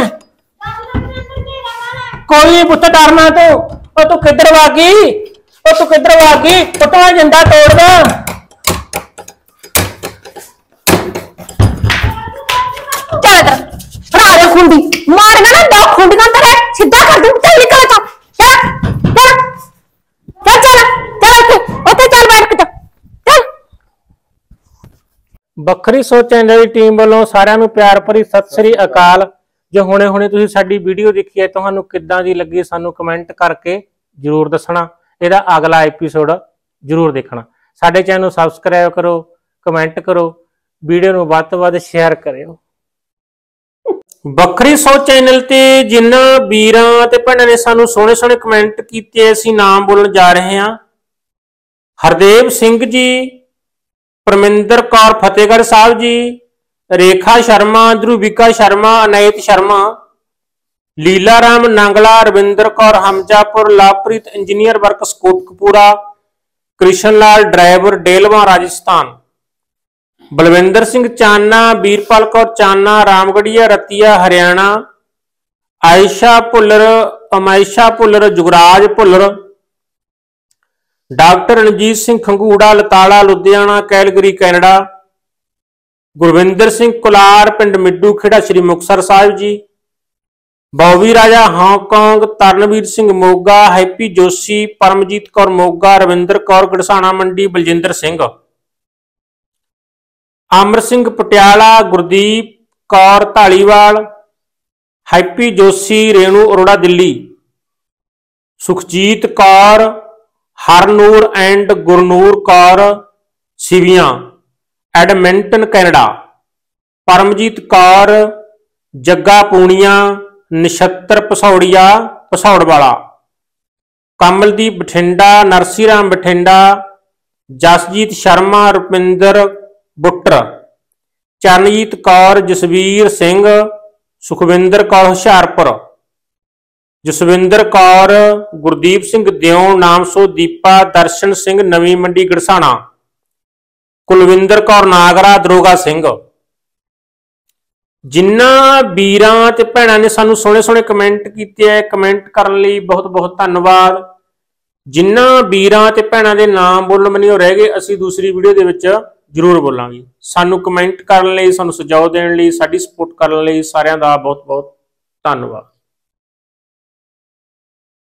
S2: ਕੋਈ ਨਹੀਂ ਪੁੱਤ ਡਰਨਾ ਤੂੰ ਉਹ ਤੂੰ ਕਿੱਧਰ ਵਾਗੀ ਉਹ ਤੂੰ ਕਿੱਧਰ ਵਾਗੀ ਪੁੱਤ ਮੈਂ ਜਿੰਦਾ ਤੋੜਦਾ
S1: ਚੱਲ ਇੱਧਰ ਫੜਾ ਦੇ ਖੁੰਡੀ ਮਾਰਗਾ ਨਾ ਦੋ ਖੁੰਡੀਆਂ ਤੇਰੇ ਸਿੱਧਾ ਕਰ ਦੂੰ ਚੱਲ ਨਿਕਲ ਜਾ ਚੱਲ ਚੱਲ ਚੱਲ ਚੱਲ ਚੱਲ ਉੱਥੇ ਉੱਥੇ ਚੱਲ ਬੈਠ ਕੇ ਚੱਲ
S2: ਵੱਖਰੀ ਸੋਚ ਚੈਨਲ ਦੀ ਟੀਮ ਵੱਲੋਂ ਸਾਰਿਆਂ ਨੂੰ ਪਿਆਰ ਭਰੀ ਸਤਿ ਸ੍ਰੀ ਅਕਾਲ। ਜੇ ਹੁਣੇ ਹੁਣੇ ਤੁਸੀਂ ਸਾਡੀ ਵੀਡੀਓ ਦੇਖੀ ਹੈ ਤੁਹਾਨੂੰ ਕਿੱਦਾਂ ਦੀ ਲੱਗੀ ਸਾਨੂੰ ਕਮੈਂਟ ਕਰਕੇ ਜਰੂਰ ਦੱਸਣਾ। ਇਹਦਾ ਅਗਲਾ ਐਪੀਸੋਡ ਜਰੂਰ ਦੇਖਣਾ। ਸਾਡੇ ਚੈਨਲ ਨੂੰ ਸਬਸਕ੍ਰਾਈਬ ਕਰੋ, ਕਮੈਂਟ ਕਰੋ, ਵੀਡੀਓ ਨੂੰ ਵੱਧ ਤੋਂ ਵੱਧ ਸ਼ੇਅਰ ਕਰਿਓ। ਵੱਖਰੀ ਸੋਚ ਚੈਨਲ ਤੇ ਜਿਨ੍ਹਾਂ ਵੀਰਾਂ ਤੇ ਭੈਣਾਂ ਨੇ ਸਾਨੂੰ ਸੋਹਣੇ ਸੋਹਣੇ ਕਮੈਂਟ ਕੀਤੇ ਅਸੀਂ ਨਾਮ ਬੋਲਣ ਜਾ ਰਹੇ ਹਾਂ। Hardev Singh ji, Parminder Kaur Fatehgarh Sahib ji, Rekha Sharma, Dhruvika Sharma, Aneet Sharma, Leela Ram Nangla, Ravinder Kaur Hamzapur, Lovepreet engineer works Kotkapura, Krishan Lal driver Delwa Rajasthan, Balwinder Singh Chana, Veerpal Kaur Chana, Ramgarhia Ratia Haryana, Aisha Bhullar, Amaisha Bhullar, Jugraj Bhullar, doctor Ranjit Singh Khangura Latala Ludhiana Calgary Canada, Gurvinder Singh Kular ਪਿੰਡ Middu Khera Sri Muktsar Sahib ji, Bobby Raja Hong Kong, Tarnveer Singh Moga, Happy Joshi, Paramjit Kaur Moga, Ravinder Kaur Garhsana Mandi, Baljinder Singh, Amar Singh Patiala, Gurdeep Kaur Dhaliwal, Happy Joshi, Renu Arora Delhi, Sukhjit Kaur, Harnoor and Gurnoor Kaur Sivian Edmonton Canada, Paramjit Kaur, Jagga Punia, Nachhattar Pasauria Pasaurwala, Kamaldeep Bathinda, Narsi Ram Bathinda, Jasjit Sharma, Rupinder Buttar, Charanjit Kaur, Jasvir Singh, Sukhwinder Kaur Hoshiarpur, Jaswinder Kaur, Gurdeep Singh Deo, ਨਾਮਸੋ ਦੀਪਾ, ਦਰਸ਼ਨ ਸਿੰਘ ਨਵੀਂ ਮੰਡੀ ਗੜਸਾਣਾ, ਕੁਲਵਿੰਦਰ ਕੌਰ ਨਾਗਰਾ, ਦਰੋਗਾ ਸਿੰਘ। ਜਿਨ੍ਹਾਂ ਵੀਰਾਂ ਤੇ ਭੈਣਾਂ ਨੇ ਸਾਨੂੰ ਸੋਹਣੇ ਸੋਹਣੇ ਕਮੈਂਟ ਕੀਤੇ ਹੈ, ਕਮੈਂਟ ਕਰਨ ਲਈ ਬਹੁਤ ਬਹੁਤ ਧੰਨਵਾਦ। ਜਿਨ੍ਹਾਂ ਵੀਰਾਂ ਤੇ ਭੈਣਾਂ ਦੇ ਨਾਮ ਬੋਲਣ ਮਨੀ ਰਹਿ ਗਏ ਅਸੀਂ ਦੂਸਰੀ ਵੀਡੀਓ ਦੇ ਵਿੱਚ ਜ਼ਰੂਰ ਬੋਲਾਂਗੇ। ਸਾਨੂੰ ਕਮੈਂਟ ਕਰਨ ਲਈ, ਸਾਨੂੰ ਸੁਝਾਅ ਦੇਣ ਲਈ, ਸਾਡੀ ਸਪੋਰਟ ਕਰਨ ਲਈ ਸਾਰਿਆਂ ਦਾ ਬਹੁਤ ਬਹੁਤ ਧੰਨਵਾਦ।